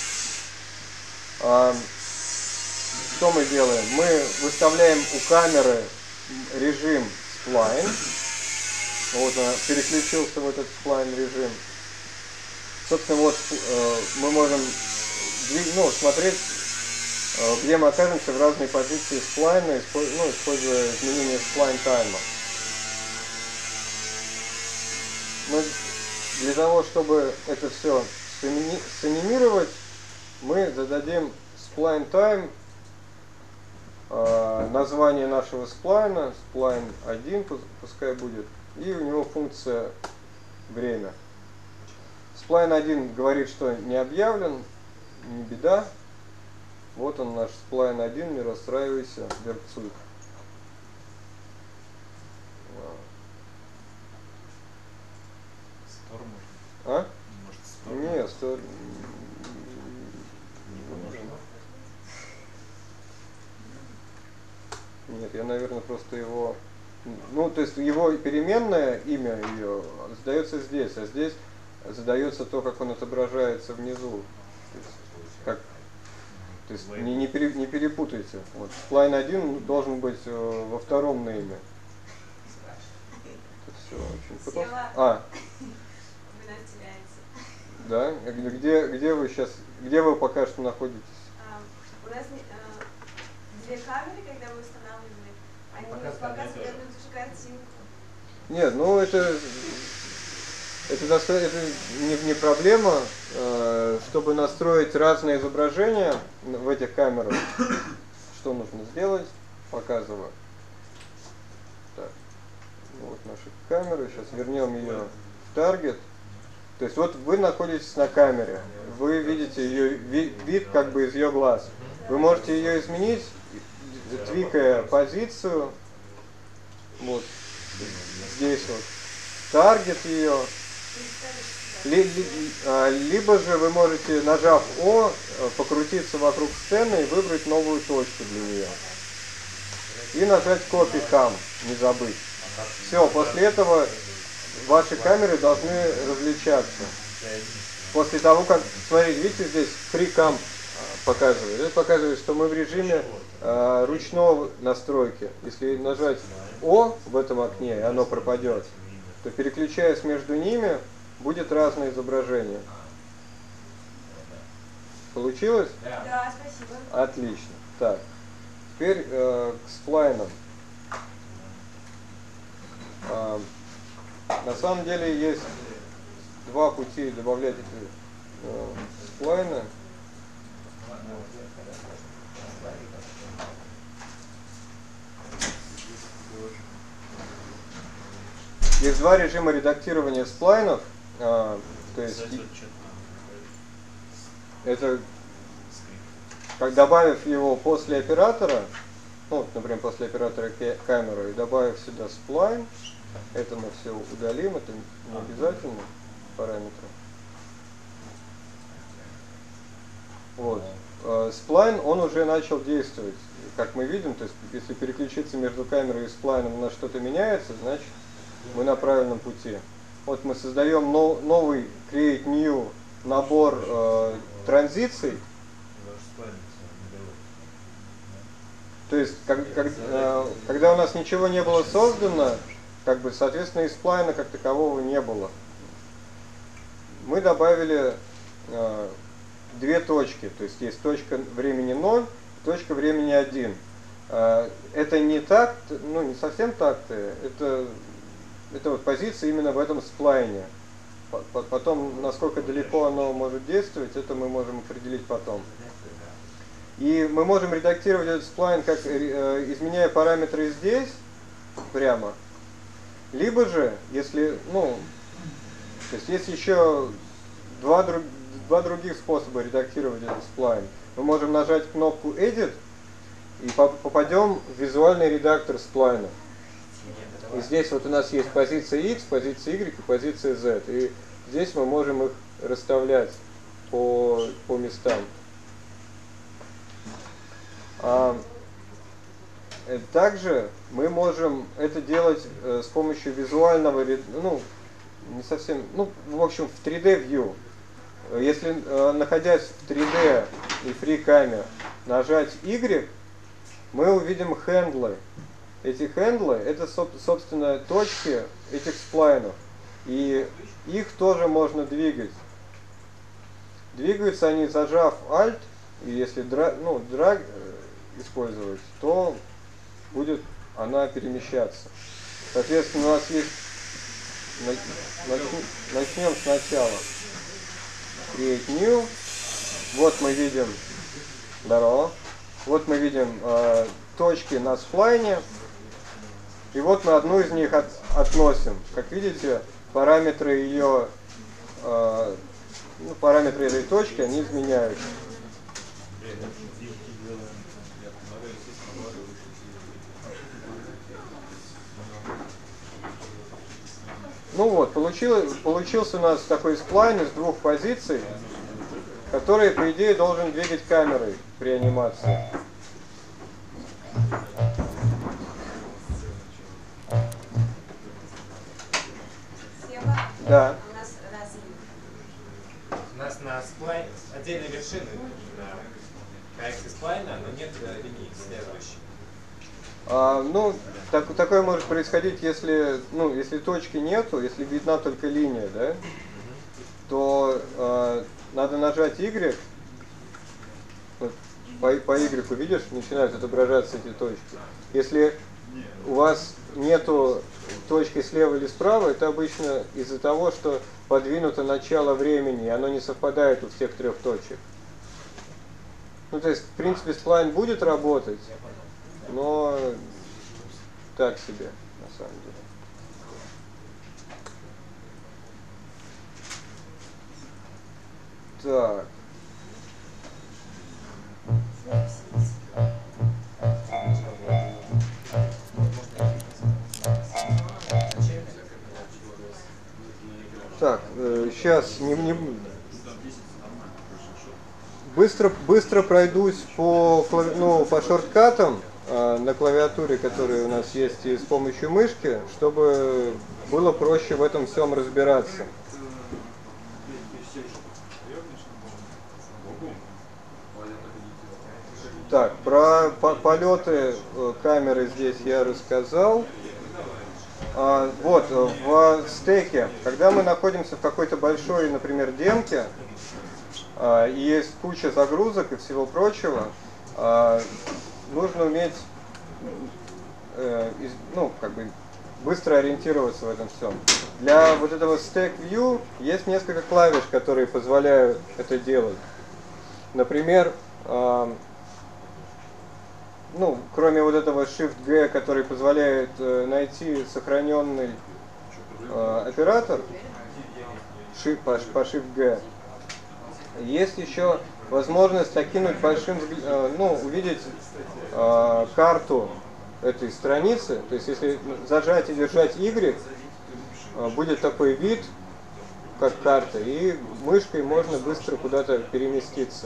А, что мы делаем? Мы выставляем у камеры режим spline. Вот он переключился в этот spline режим. Собственно, вот э, мы можем ну, смотреть, э, где мы окажемся в разной позиции сплайна, используя, ну, используя изменение spline тайма. Мы, для того, чтобы это все санимировать, мы зададим spline time, э, название нашего сплайна, spline один пускай будет, и у него функция время. Spline один говорит, что не объявлен, не беда. Вот он наш spline один, не расстраивайся, верцуй. А? Нет, стор... Нет, я, наверное, просто его... Ну, то есть его переменное имя ее задается здесь, а здесь задается то, как он отображается внизу. То есть, как, то есть не, не, пере, не перепутайте. Вот, spline один должен быть э, во втором нейме. Это все очень просто. А. Да? Где, где вы сейчас, где вы пока что находитесь? А, у нас а, две камеры, когда мы устанавливали, они показывает одну и ту же картинку. Нет, ну это, это, доста- это не, не проблема, э, чтобы настроить разные изображения в этих камерах. Что нужно сделать? Показываю. Так, вот наша камера, сейчас вернем ее в таргет. То есть вот вы находитесь на камере, вы видите ее вид, вид как бы из ее глаз. Вы можете ее изменить, твикая позицию. Вот здесь вот таргет ее. Либо же вы можете, нажав О, покрутиться вокруг сцены и выбрать новую точку для нее. И нажать Copy Cam, не забыть. Все, после этого ваши камеры должны различаться. После того, как, смотрите, видите, здесь Free Cam показывает. Это показывает, что мы в режиме э, ручного настройки. Если нажать О в этом окне, и оно пропадет, то, переключаясь между ними, будет разное изображение. Получилось? Да, спасибо. Отлично. Так, теперь э, к сплайнам. Э, на самом деле есть два пути добавлять эти э, сплайны. Есть два режима редактирования сплайнов. А, то есть это, как добавив его после оператора, ну, например, после оператора камеры, и добавив сюда сплайн, это мы все удалим, это не обязательно параметры. Вот. Сплайн, он уже начал действовать, как мы видим, то есть если переключиться между камерой и сплайном, у нас что-то меняется, значит мы на правильном пути. Вот мы создаем нов, новый Create New набор э, транзиций. То есть, как, как, э, когда у нас ничего не было создано, как бы, соответственно, и сплайна как такового не было. Мы добавили э, две точки, то есть есть точка времени ноль, точка времени один. Э, это не такт, ну не совсем такты, это Это вот позиция именно в этом сплайне. Потом, насколько далеко оно может действовать, это мы можем определить потом. И мы можем редактировать этот сплайн, как э, изменяя параметры здесь, прямо. Либо же, если, ну, то есть есть еще два, друг, два других способа редактировать этот сплайн. Мы можем нажать кнопку Edit и попадем в визуальный редактор сплайна. И здесь вот у нас есть позиция X, позиция Y и позиция Z. И здесь мы можем их расставлять по, по местам. А, также мы можем это делать э, с помощью визуального, ну, не совсем, ну, в общем, в три дэ View. Если, э, находясь в три дэ и FreeCam, нажать Y, мы увидим хендлы. Эти хендлы, это, собственно, точки этих сплайнов. И их тоже можно двигать. Двигаются они, зажав Alt, и если драг, ну, драг использовать, то будет она перемещаться. Соответственно, у нас есть... Начнем сначала. Create New. Вот мы видим... Здорово. Вот мы видим э, точки на сплайне. И вот мы одну из них от, относим. Как видите, параметры ее, э, ну, параметры этой точки, они изменяются. Ну вот, получилось, получился у нас такой сплайн из двух позиций, который, по идее, должен двигать камерой при анимации. Да. У нас разве... У нас на сплайн отдельные вершины на проекте сплайна, но нет линии следующей. А, ну, так, такое может происходить, если, ну, если точки нету, если видна только линия, да, mm-hmm. то а, надо нажать Y. Вот, по, по Y, видишь, начинают отображаться эти точки. Если у вас нету точки слева или справа, это обычно из-за того, что подвинуто начало времени, и оно не совпадает у всех трех точек. Ну, то есть, в принципе, сплайн будет работать, но так себе, на самом деле. Так. Так, э, сейчас не, не быстро быстро пройдусь по ну, по шорткатам э, на клавиатуре, которые у нас есть, и с помощью мышки, чтобы было проще в этом всем разбираться. Так, про по полеты камеры здесь я рассказал. А, вот, в стеке, когда мы находимся в какой-то большой, например, демке, а, и есть куча загрузок и всего прочего, а, нужно уметь э, из, ну, как бы быстро ориентироваться в этом всем. Для вот этого Stack View есть несколько клавиш, которые позволяют это делать. Например, а, ну, кроме вот этого Shift-G, который позволяет э, найти сохраненный э, оператор shift, по, по Shift-G, есть еще возможность окинуть большим, э, ну, увидеть э, карту этой страницы. То есть, если зажать и держать Y, э, будет такой вид, как карта, и мышкой можно быстро куда-то переместиться.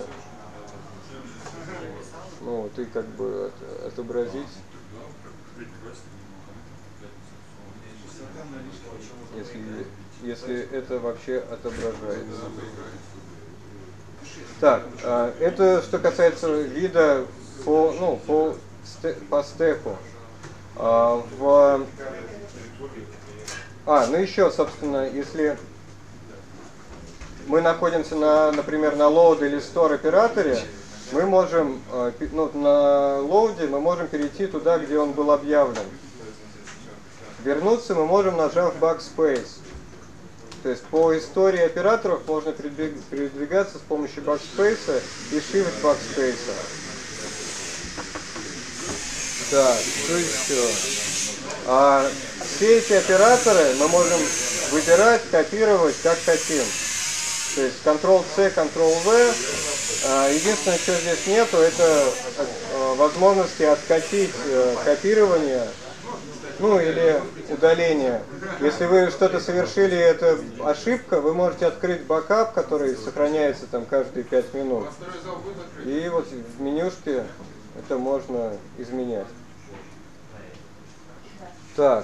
Ну, вот, и как бы от, отобразить, если, если это вообще отображается. Так, а, это что касается вида по, ну, по, по стеку. А, в, а, ну еще, собственно, если мы находимся, на, например, на load или store операторе, мы можем, ну, на лоуде мы можем перейти туда, где он был объявлен. Вернуться мы можем, нажав Backspace. То есть по истории операторов можно передвигаться с помощью Backspace и Shift Backspace. Так, что еще? А все эти операторы мы можем выбирать, копировать, как хотим. То есть Ctrl-C, Ctrl-V. Единственное, что здесь нету, это возможности откатить копирование, ну или удаление. Если вы что-то совершили, это ошибка, вы можете открыть бэкап, который сохраняется там каждые пять минут. И вот в менюшке это можно изменять. Так.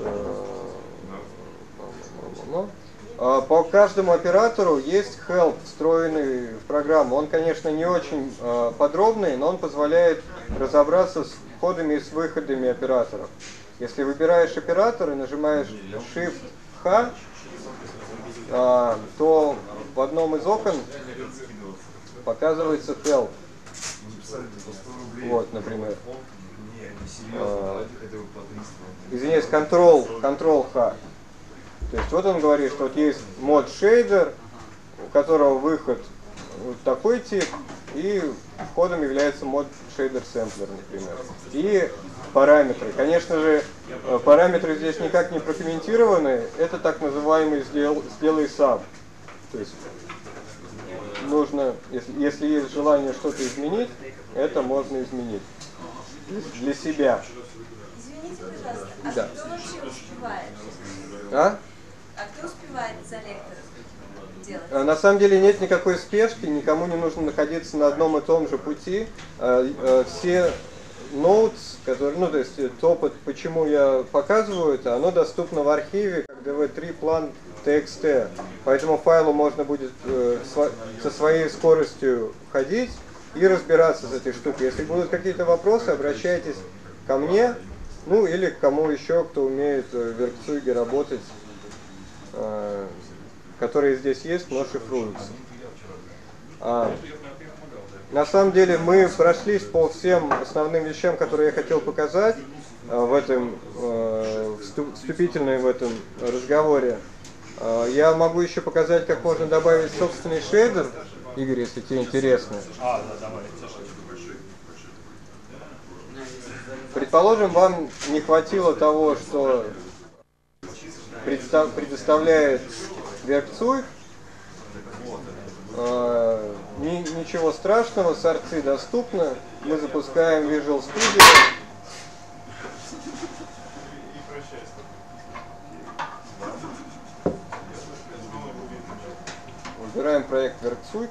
По каждому оператору есть help, встроенный в программу. Он, конечно, не очень э, подробный, но он позволяет разобраться с входами и с выходами операторов. Если выбираешь оператор и нажимаешь Shift-H, э, то в одном из окон показывается help. Вот, например. Э, извиняюсь, Ctrl, Ctrl-H. То есть вот он говорит, что вот есть мод шейдер, у которого выход вот такой тип, и входом является мод шейдер сэмплер, например. И параметры. Конечно же, параметры здесь никак не прокомментированы. Это так называемый сдел, сделай сам. То есть нужно, если, если есть желание что-то изменить, это можно изменить для себя. Извините, пожалуйста, а да. кто вообще успевает? А? А кто успевает за лектором делать? На самом деле нет никакой спешки, никому не нужно находиться на одном и том же пути. Все notes, которые, ну то есть то, почему я показываю это, оно доступно в архиве как ди ви три план ти экс ти. По этому файлу можно будет со своей скоростью ходить и разбираться с этой штукой. Если будут какие-то вопросы, обращайтесь ко мне, ну или к кому еще, кто умеет в Werkzeuge работать, которые здесь есть, но шифруются. А, На самом деле мы прошлись по всем основным вещам, которые я хотел показать в этом э, вступительном в этом разговоре. Я могу еще показать, как можно добавить собственный шейдер, Игорь, если тебе интересно. А, да, давай. Предположим, вам не хватило того, что предоставляет Werkzeug. Э, ничего страшного, сорцы доступны. Мы запускаем Visual Studio. Выбираем проект Werkzeug.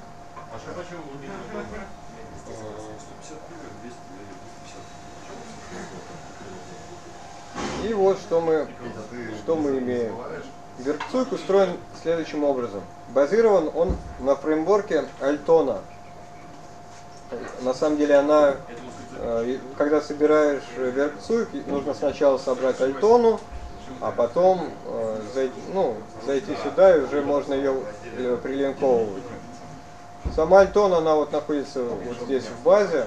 И вот что мы, что мы имеем. Werkzeug устроен следующим образом. Базирован он на фреймворке Altona. На самом деле она, когда собираешь Werkzeug, нужно сначала собрать Altonu, а потом зайти, ну, зайти сюда, и уже можно ее прилинковывать. Сама Altona, она вот находится вот здесь в базе.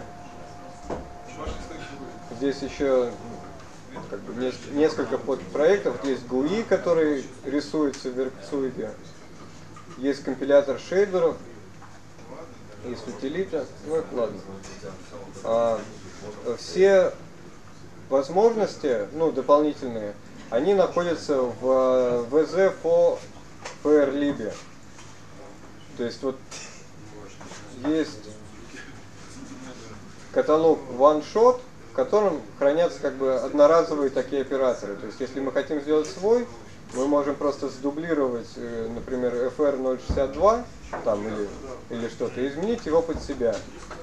Здесь еще как бы несколько подпроектов. Есть джи ю ай, который рисуется в Werkzeug. Есть компилятор шейдеров. Есть утилита. Ну, ладно. А, все возможности, ну, дополнительные, они находятся в ви зет for PRLib. То есть вот есть каталог OneShot, в котором хранятся как бы одноразовые такие операторы. То есть если мы хотим сделать свой, мы можем просто сдублировать, например, эф эр ноль шестьдесят два там, или, или что-то, и изменить его под себя.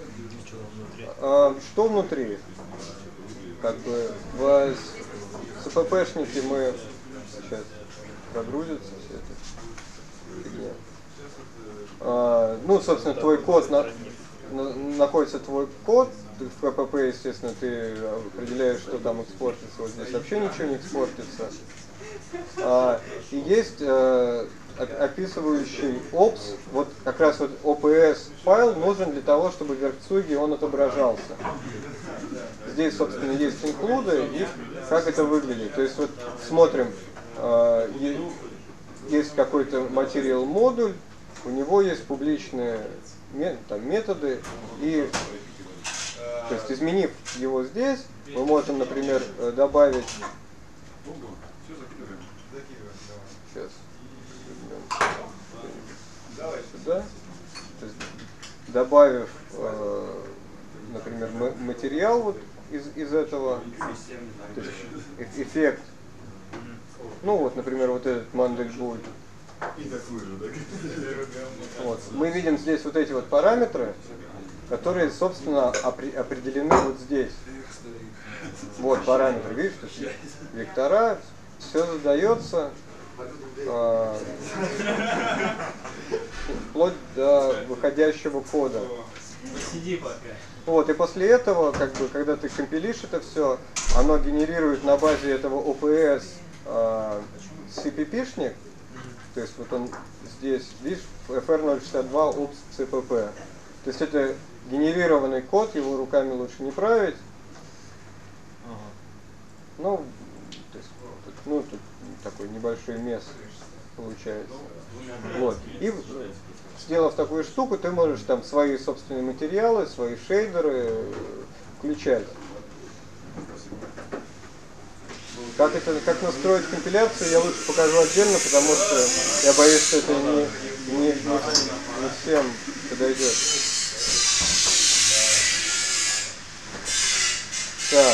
А, что внутри? Как бы в СППшнике мы сейчас прогрузится все это фигня. А, ну, собственно, твой код на, на, находится твой код. В КПП, естественно, ты определяешь, что там экспортится. Вот здесь вообще ничего не экспортится. А, и есть а, описывающий опс. Вот как раз вот о пи эс файл нужен для того, чтобы в Werkzeug он отображался. Здесь, собственно, есть инклюды и как это выглядит. То есть вот смотрим, а, есть какой-то материал модуль, у него есть публичные там, методы, и то есть, изменив его здесь, мы можем, например, добавить сейчас сюда, то есть, добавив, например, материал вот из, из этого, то есть, эффект, ну вот, например, вот этот Mandelbrot. Вот. Мы видим здесь вот эти вот параметры, которые, собственно, определены вот здесь. Вот параметры, видишь, то есть вектора, все задается э, вплоть до выходящего кода. Посиди пока. Вот, и после этого, как бы, когда ты компилишь это все, оно генерирует на базе этого о пи эс э, си пи пи-шник. То есть вот он здесь, видишь, эф эр ноль шестьдесят два опс си пи пи. То есть это генерированный код, его руками лучше не править. Ну, то есть, ну, тут такой небольшой мес получается. Вот. И сделав такую штуку, ты можешь там свои собственные материалы, свои шейдеры включать. Как это, как настроить компиляцию, я лучше покажу отдельно, потому что я боюсь, что это не, не, не, не всем подойдет. Так.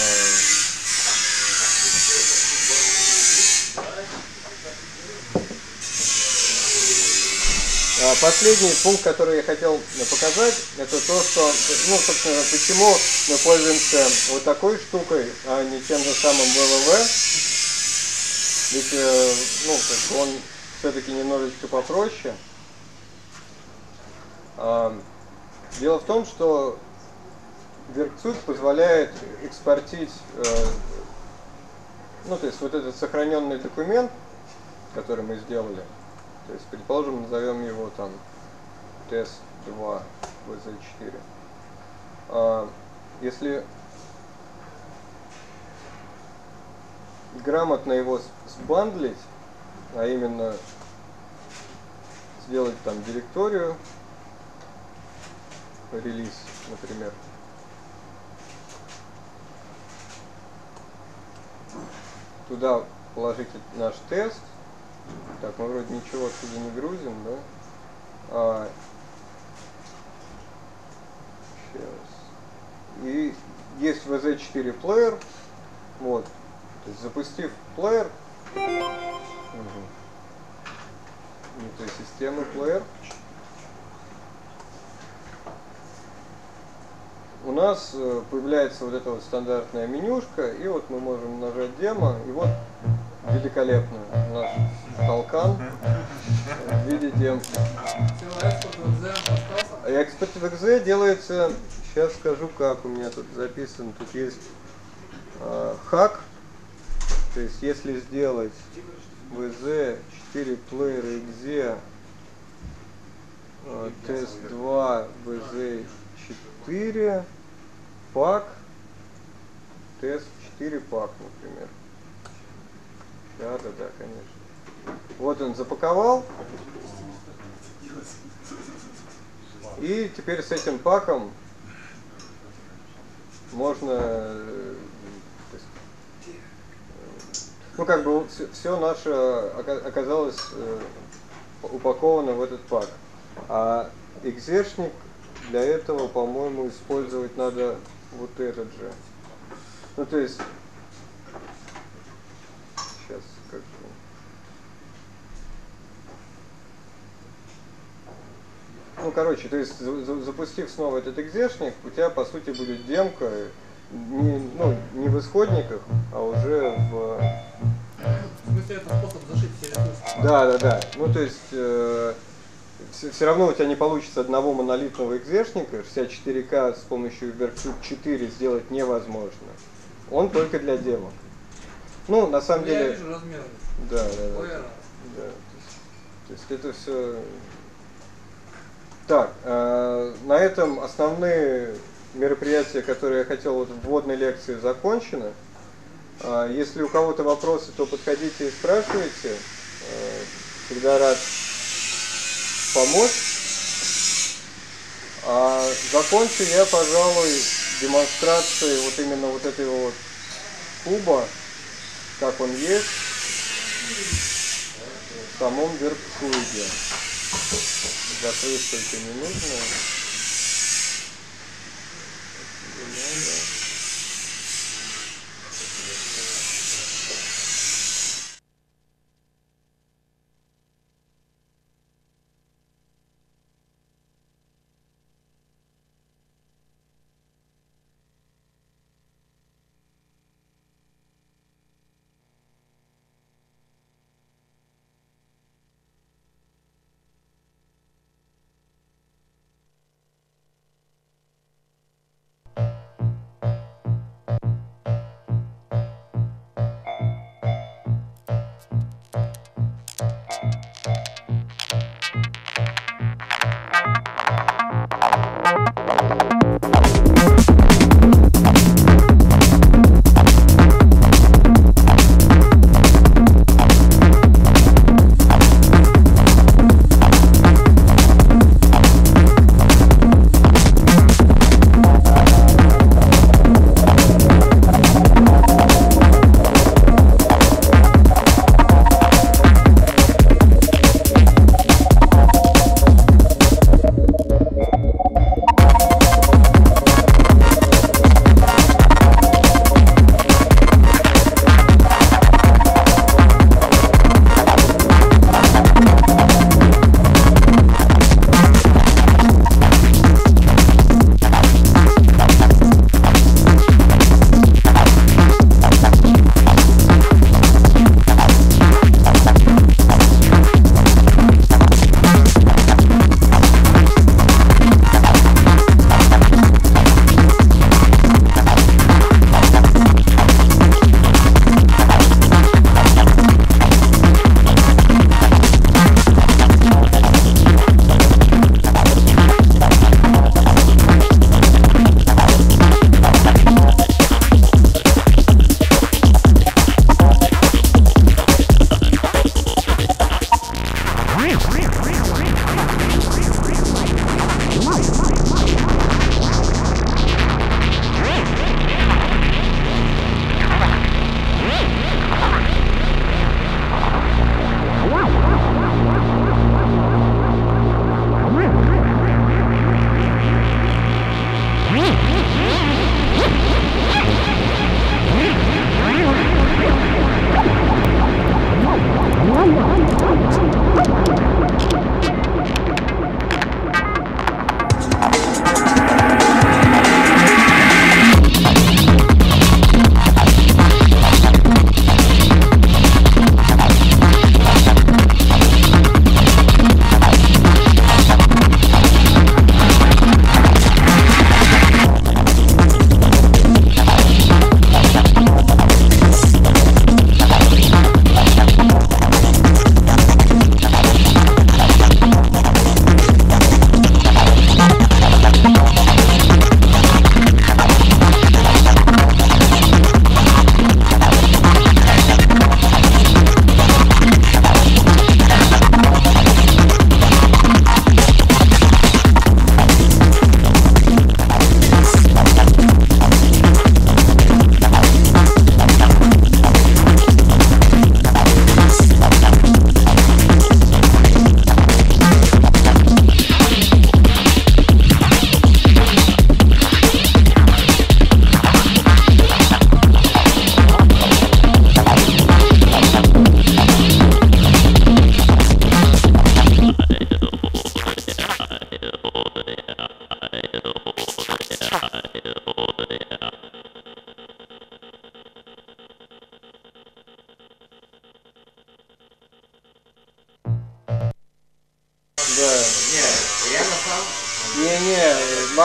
Э, последний пункт, который я хотел показать, это то, что, ну, собственно, почему мы пользуемся вот такой штукой, а не тем же самым вэ вэ вэ. Ведь, э, ну, как бы он все-таки немножечко попроще. А, дело в том, что Werkzeug позволяет экспортить, э, ну, то есть вот этот сохраненный документ, который мы сделали, то есть, предположим, назовем его там тест два. ви зет четыре. А, если грамотно его сбандлить, а именно сделать там директорию, релиз, например, туда положить наш тест. Так, мы вроде ничего отсюда не грузим, да? А, сейчас. И есть ви зет четыре плеер. Вот. То есть запустив плеер, угу. внутри системы плеер, у нас появляется вот эта вот стандартная менюшка, и вот мы можем нажать демо, и вот великолепно наш толкан в виде демки. Экспорт в экзе делается, сейчас скажу как, у меня тут записан, тут есть э, хак, то есть если сделать ви зет четыре плеер экзе э, тест два ви зет четыре пак, тест четыре пак, например. Да, да, да, конечно. Вот он запаковал. И теперь с этим паком можно, ну как бы все наше оказалось упаковано в этот пак. А экзешник для этого, по-моему, использовать надо вот этот же. Ну то есть сейчас как-то. Ну, короче, то есть запустив снова этот экзешник, у тебя по сути будет демка не, ну, не в исходниках, а уже в... В смысле, это способ зашить все ресурсы? Да, да, да. Ну, то есть э, все, все равно у тебя не получится одного монолитного экзешника, шестьдесят четыре ка с помощью Ubercube четыре сделать невозможно. Он только для демок. Ну, на самом Я деле... вижу размеры. Да, да, да. Плеера. Да. То есть это все... Так, э, на этом основные мероприятия, которые я хотел вот в вводной лекции, закончены. Э, если у кого-то вопросы, то подходите и спрашивайте. Э, всегда рад помочь. А закончу я, пожалуй, демонстрацией вот именно вот этого вот куба, как он есть в самом веркфлуиде. Закрыть только не нужно.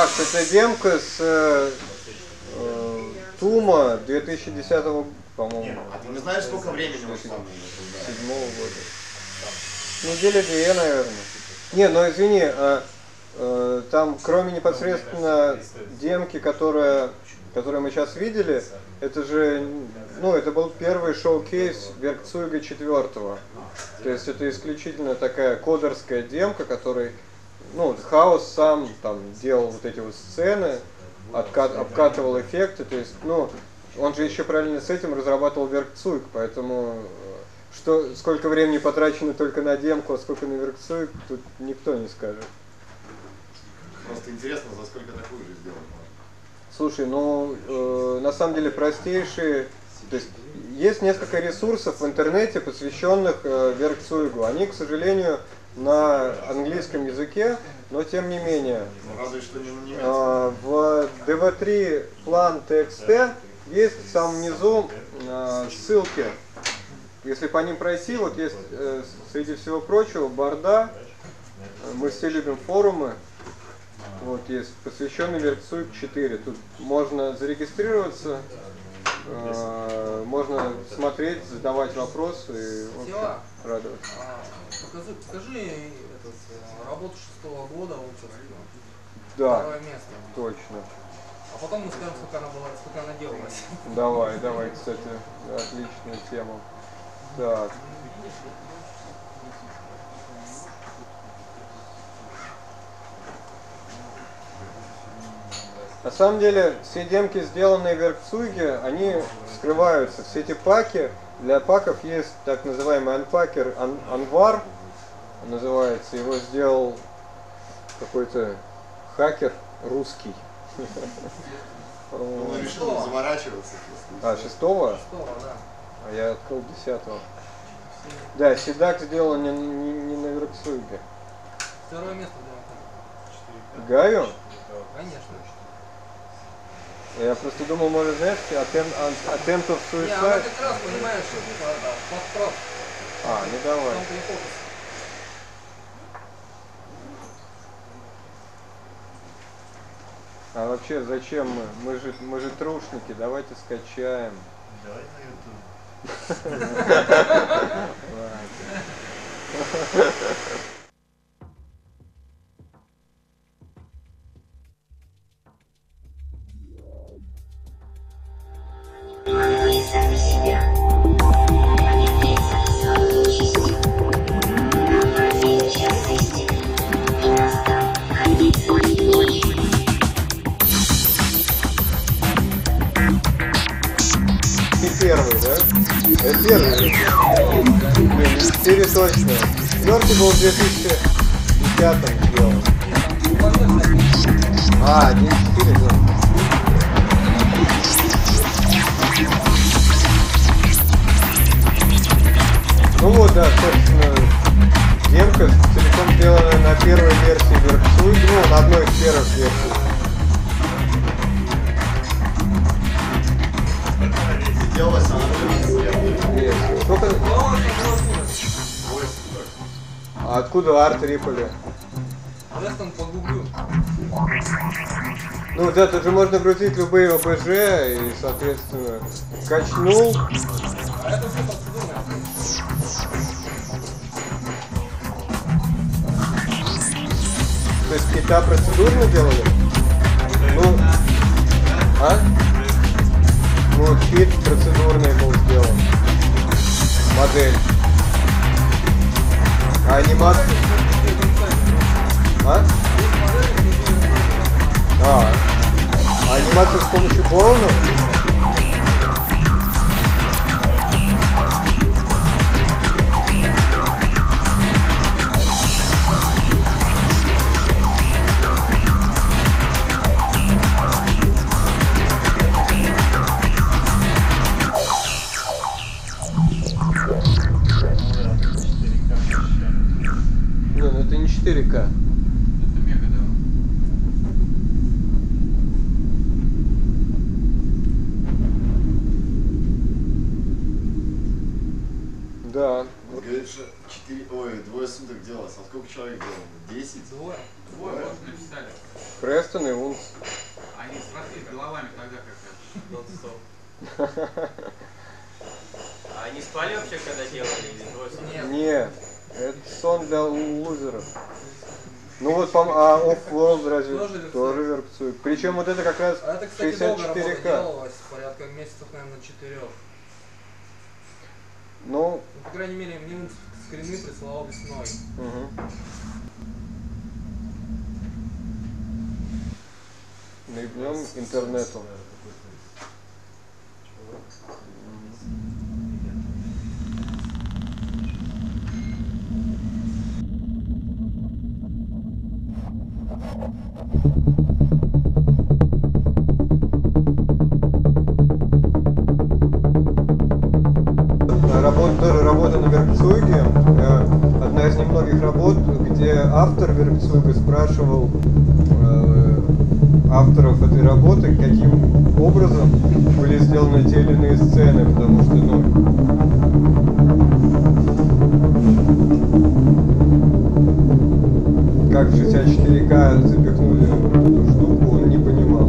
Макс, это демка с э, э, Тума две тысячи десятого, по-моему. А ты не знаешь, сколько времени он там? седьмого года. Недели две, наверное. Не, ну извини, а, а, там кроме непосредственно демки, которая, которую мы сейчас видели, это же, ну, это был первый шоу-кейс Werkzeuge четвертого. То есть это исключительно такая кодерская демка, который, ну, Хаус сам там делал вот эти вот сцены, откат, обкатывал эффекты, то есть, ну, он же еще параллельно с этим разрабатывал Werkzeug, поэтому что, сколько времени потрачено только на демку, а сколько на Werkzeug, тут никто не скажет. Просто интересно, за сколько такую же сделать можно. Слушай, ну, э, на самом деле простейшие, то есть есть несколько ресурсов в интернете, посвященных э, Werkzeug. Они, к сожалению, на английском языке, но тем не менее. Ну, разве что не на немецком. Э, в ди ви три план txt есть в самом низу э, ссылки. Если по ним пройти, вот есть э, среди всего прочего борда, мы все любим форумы. Вот есть посвященный Werkzeug четыре. Тут можно зарегистрироваться, э, можно смотреть, задавать вопросы и в общем, радоваться. А, покажи, покажи этот, работу шестого года, вот, Да, второе место. точно. А потом мы скажем, сколько она была, сколько она делалась. Давай, давай, кстати, отличная тема. Так. На самом деле, все демки, сделанные в Werkzeug, они скрываются. Все эти паки, для паков есть так называемый анпакер Анвар, называется. Его сделал какой-то хакер русский. Он решил не заморачиваться. А, шестого? Шестого, да. А я открыл десятого. Да, Седак сделал не, не, не на Werkzeug. Второе место было. Гаю? Конечно. Я просто думал, может, знаешь, attempt, attempt of Не, она suicide. как раз, понимаешь, подправ. А, ну давай. Там переход. А вообще зачем мы? Мы же, мы же трушники, давайте скачаем. Давай на YouTube. Первый, да? Это первый. Блин, четыре точно. Четвертый был в две тысячи десятом сделан. А, один четыре, да. Ну вот, да, собственно, демка целиком сделана на первой версии Werkzeug, ну, на одной из первых версий. Делалось она тридцать лет. Нет. Сколько? А откуда арт рипали? Рестон погуглю. Ну да, тут же можно грузить любые о бэ жэ и, соответственно, качнул. А это все процедурно. То есть кита процедурно делали? Ну, а? Вот кит процедурный был сделан. Модель. А анимация? А? А. А анимация с помощью Born? Не, ну это не четыре ка. Это мега, да. Да. Вот говорит, что четыре, ой, двое суток делалось. А сколько человек делало? десять? Двое. Двое. Написали. Престон и Унс. Они с головами тогда как это. А они спали вообще, когда делали или бросили? Нет. Не, это сон для лузеров. Ну вот, пом- а Off-World разве Тоже веркцует. тоже веркцует. Причем вот это как раз А это, кстати, долго шестьдесят четыре работа ка. делалась, порядка месяцев, наверное, четырех. Ну, Ну, по крайней мере, мне он скрины присылал весной. угу. Наебнем интернету. Работа, тоже работа на веркцуйге. Одна из немногих работ, где автор веркцуйга спрашивал э, авторов этой работы, каким образом были сделаны те или иные сцены, потому что, ну, как в шестьдесят четыре ка запихнули эту штуку, он не понимал.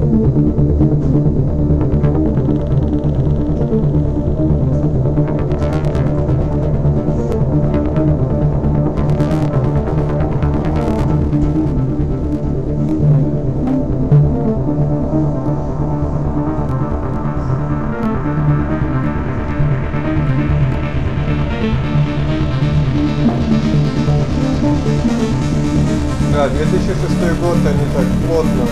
Да, две тысячи шестой год они так плотно.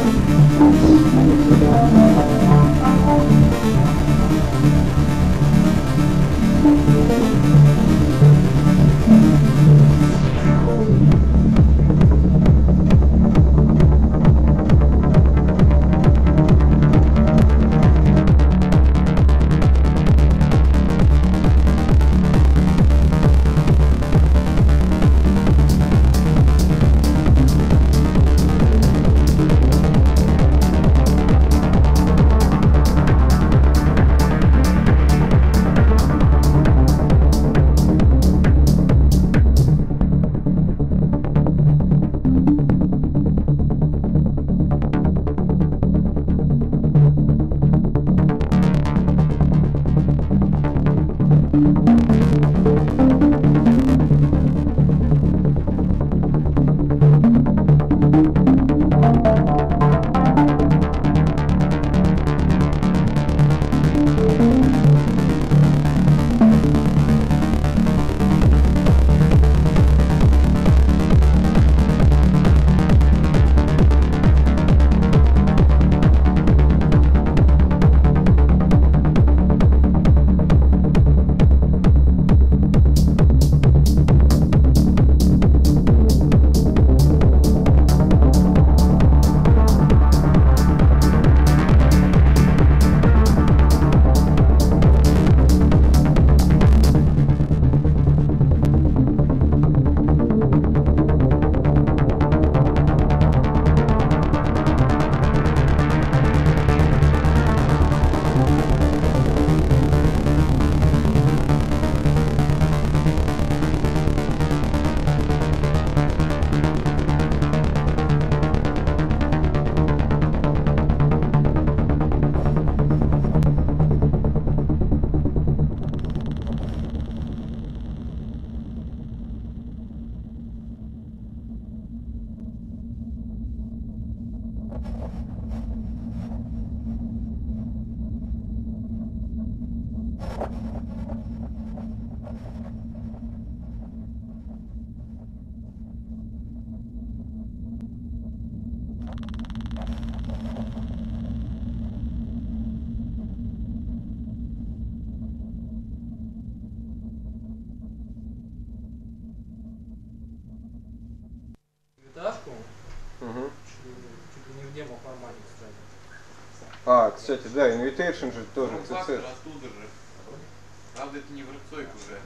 Виташку, Угу. чуть ли не в демо формате, кстати. А, кстати, да, Invitation же тоже Ну, си факт си. же оттуда же. Правда, это не в рыбцойку уже.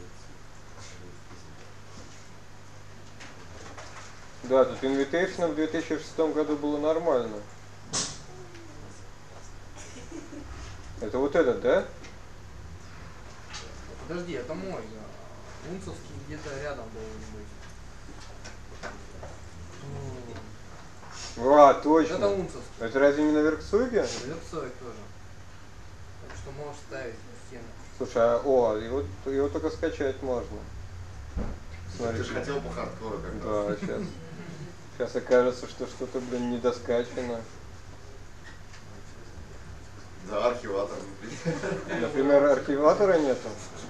Да, тут Invitation в две тысячи шестом году было нормально. Это вот этот, да? Подожди, это мой. Унцевский где-то рядом должен быть. А, точно. Это унцев. Это разве не на Верксуге? Верксуг тоже. Так что можешь ставить стену. Слушай, а, о, его, его только скачать можно. Смотри. Ты же хотел по хардкору как Да, раз. сейчас. Сейчас окажется, что что-то, блин, недоскачано. За архиватор. Например, архиватора нету.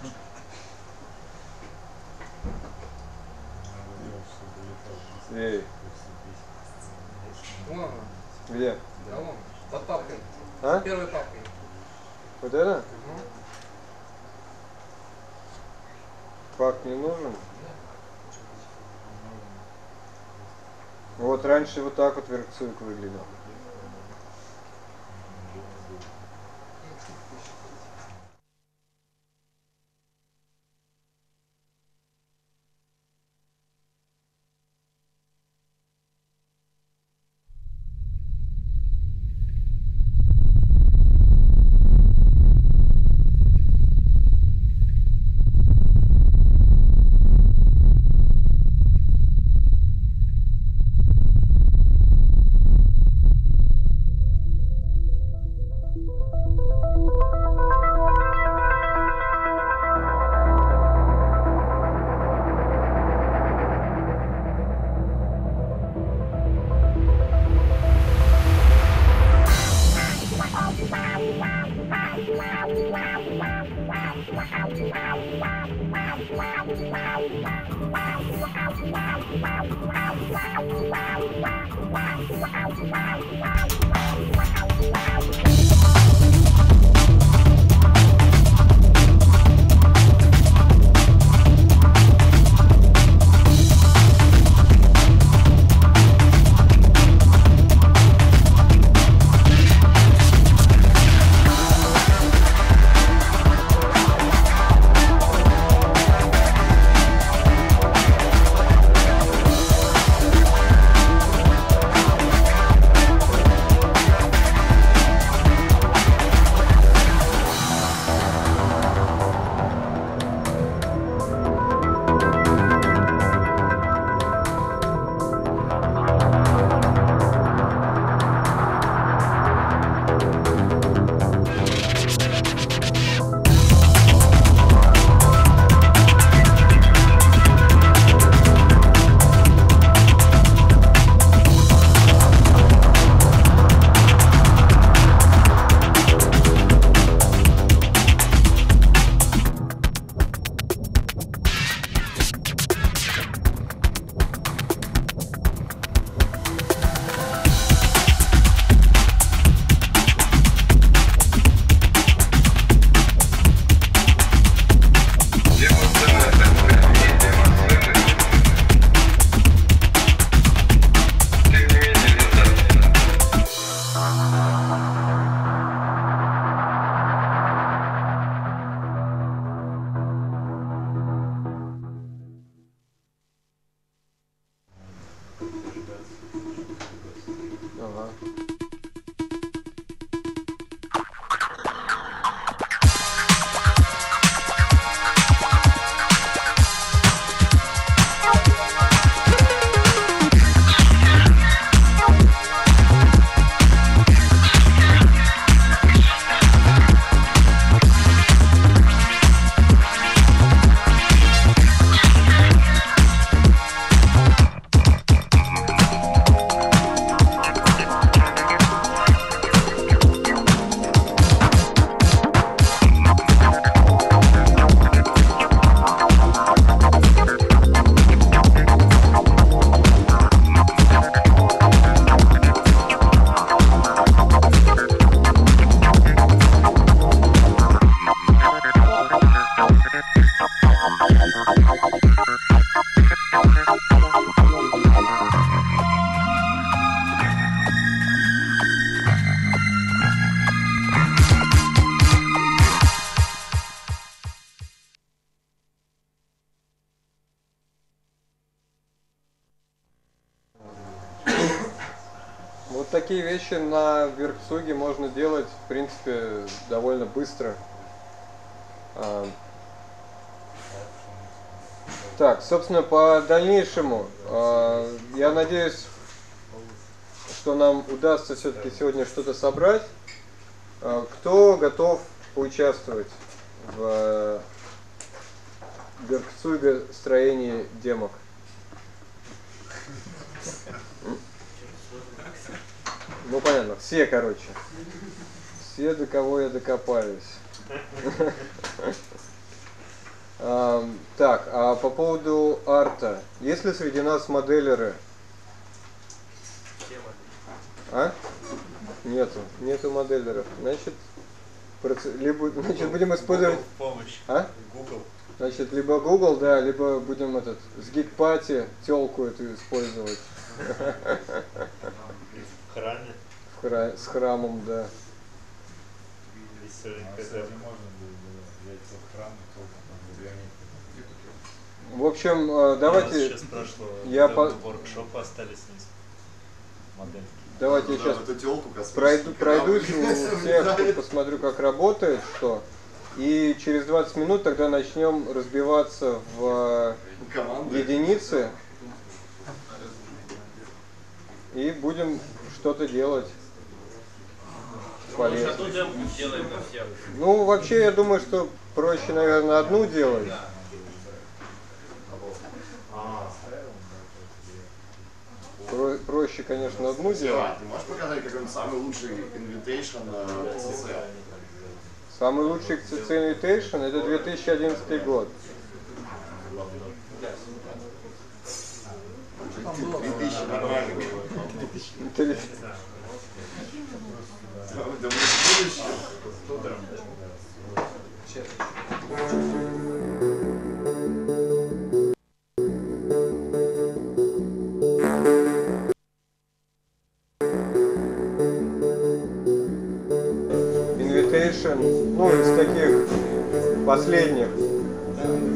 Эй. Вон она. Где? Да вон. Под папкой. А? Первой папкой. Вот это? Угу. Факт не нужен. Вот раньше вот так вот Верксуг выглядел. Вот такие вещи на Верксуге можно делать, в принципе, довольно быстро. А, так, собственно, по дальнейшему, а, я надеюсь, что нам удастся все-таки сегодня что-то собрать. Кто готов поучаствовать в Werkzeuge строении демок? Ну понятно, все, короче. Все, до кого я докопаюсь. Так, а по поводу арта. Есть ли среди нас моделеры? А? Нету, нету моделеров. Значит, проц- либо, значит будем использовать... Google помощь. А? Google. Значит, либо Google, да, либо будем этот, с гигпати телку эту использовать. В храме. В хра- с храмом, да. В общем, давайте... Сейчас прошло. Я по... воркшопы остались низ. Модельки. Давайте я сейчас пройду, пройдусь у всех, посмотрю, как работает, что. И через двадцать минут тогда начнем разбиваться в единицы. И будем что-то делать. Может, одну демку сделаем на всех? Ну, вообще, я думаю, что проще, наверное, одну делать. Про- проще, конечно, одну делать. Ты можешь показать какой-нибудь самый лучший invitation на си си? Самый лучший си си Invitation это две тысячи одиннадцатый год. три тысячи нормально. Три- Да мы в будущем. Invitation, ну, из таких последних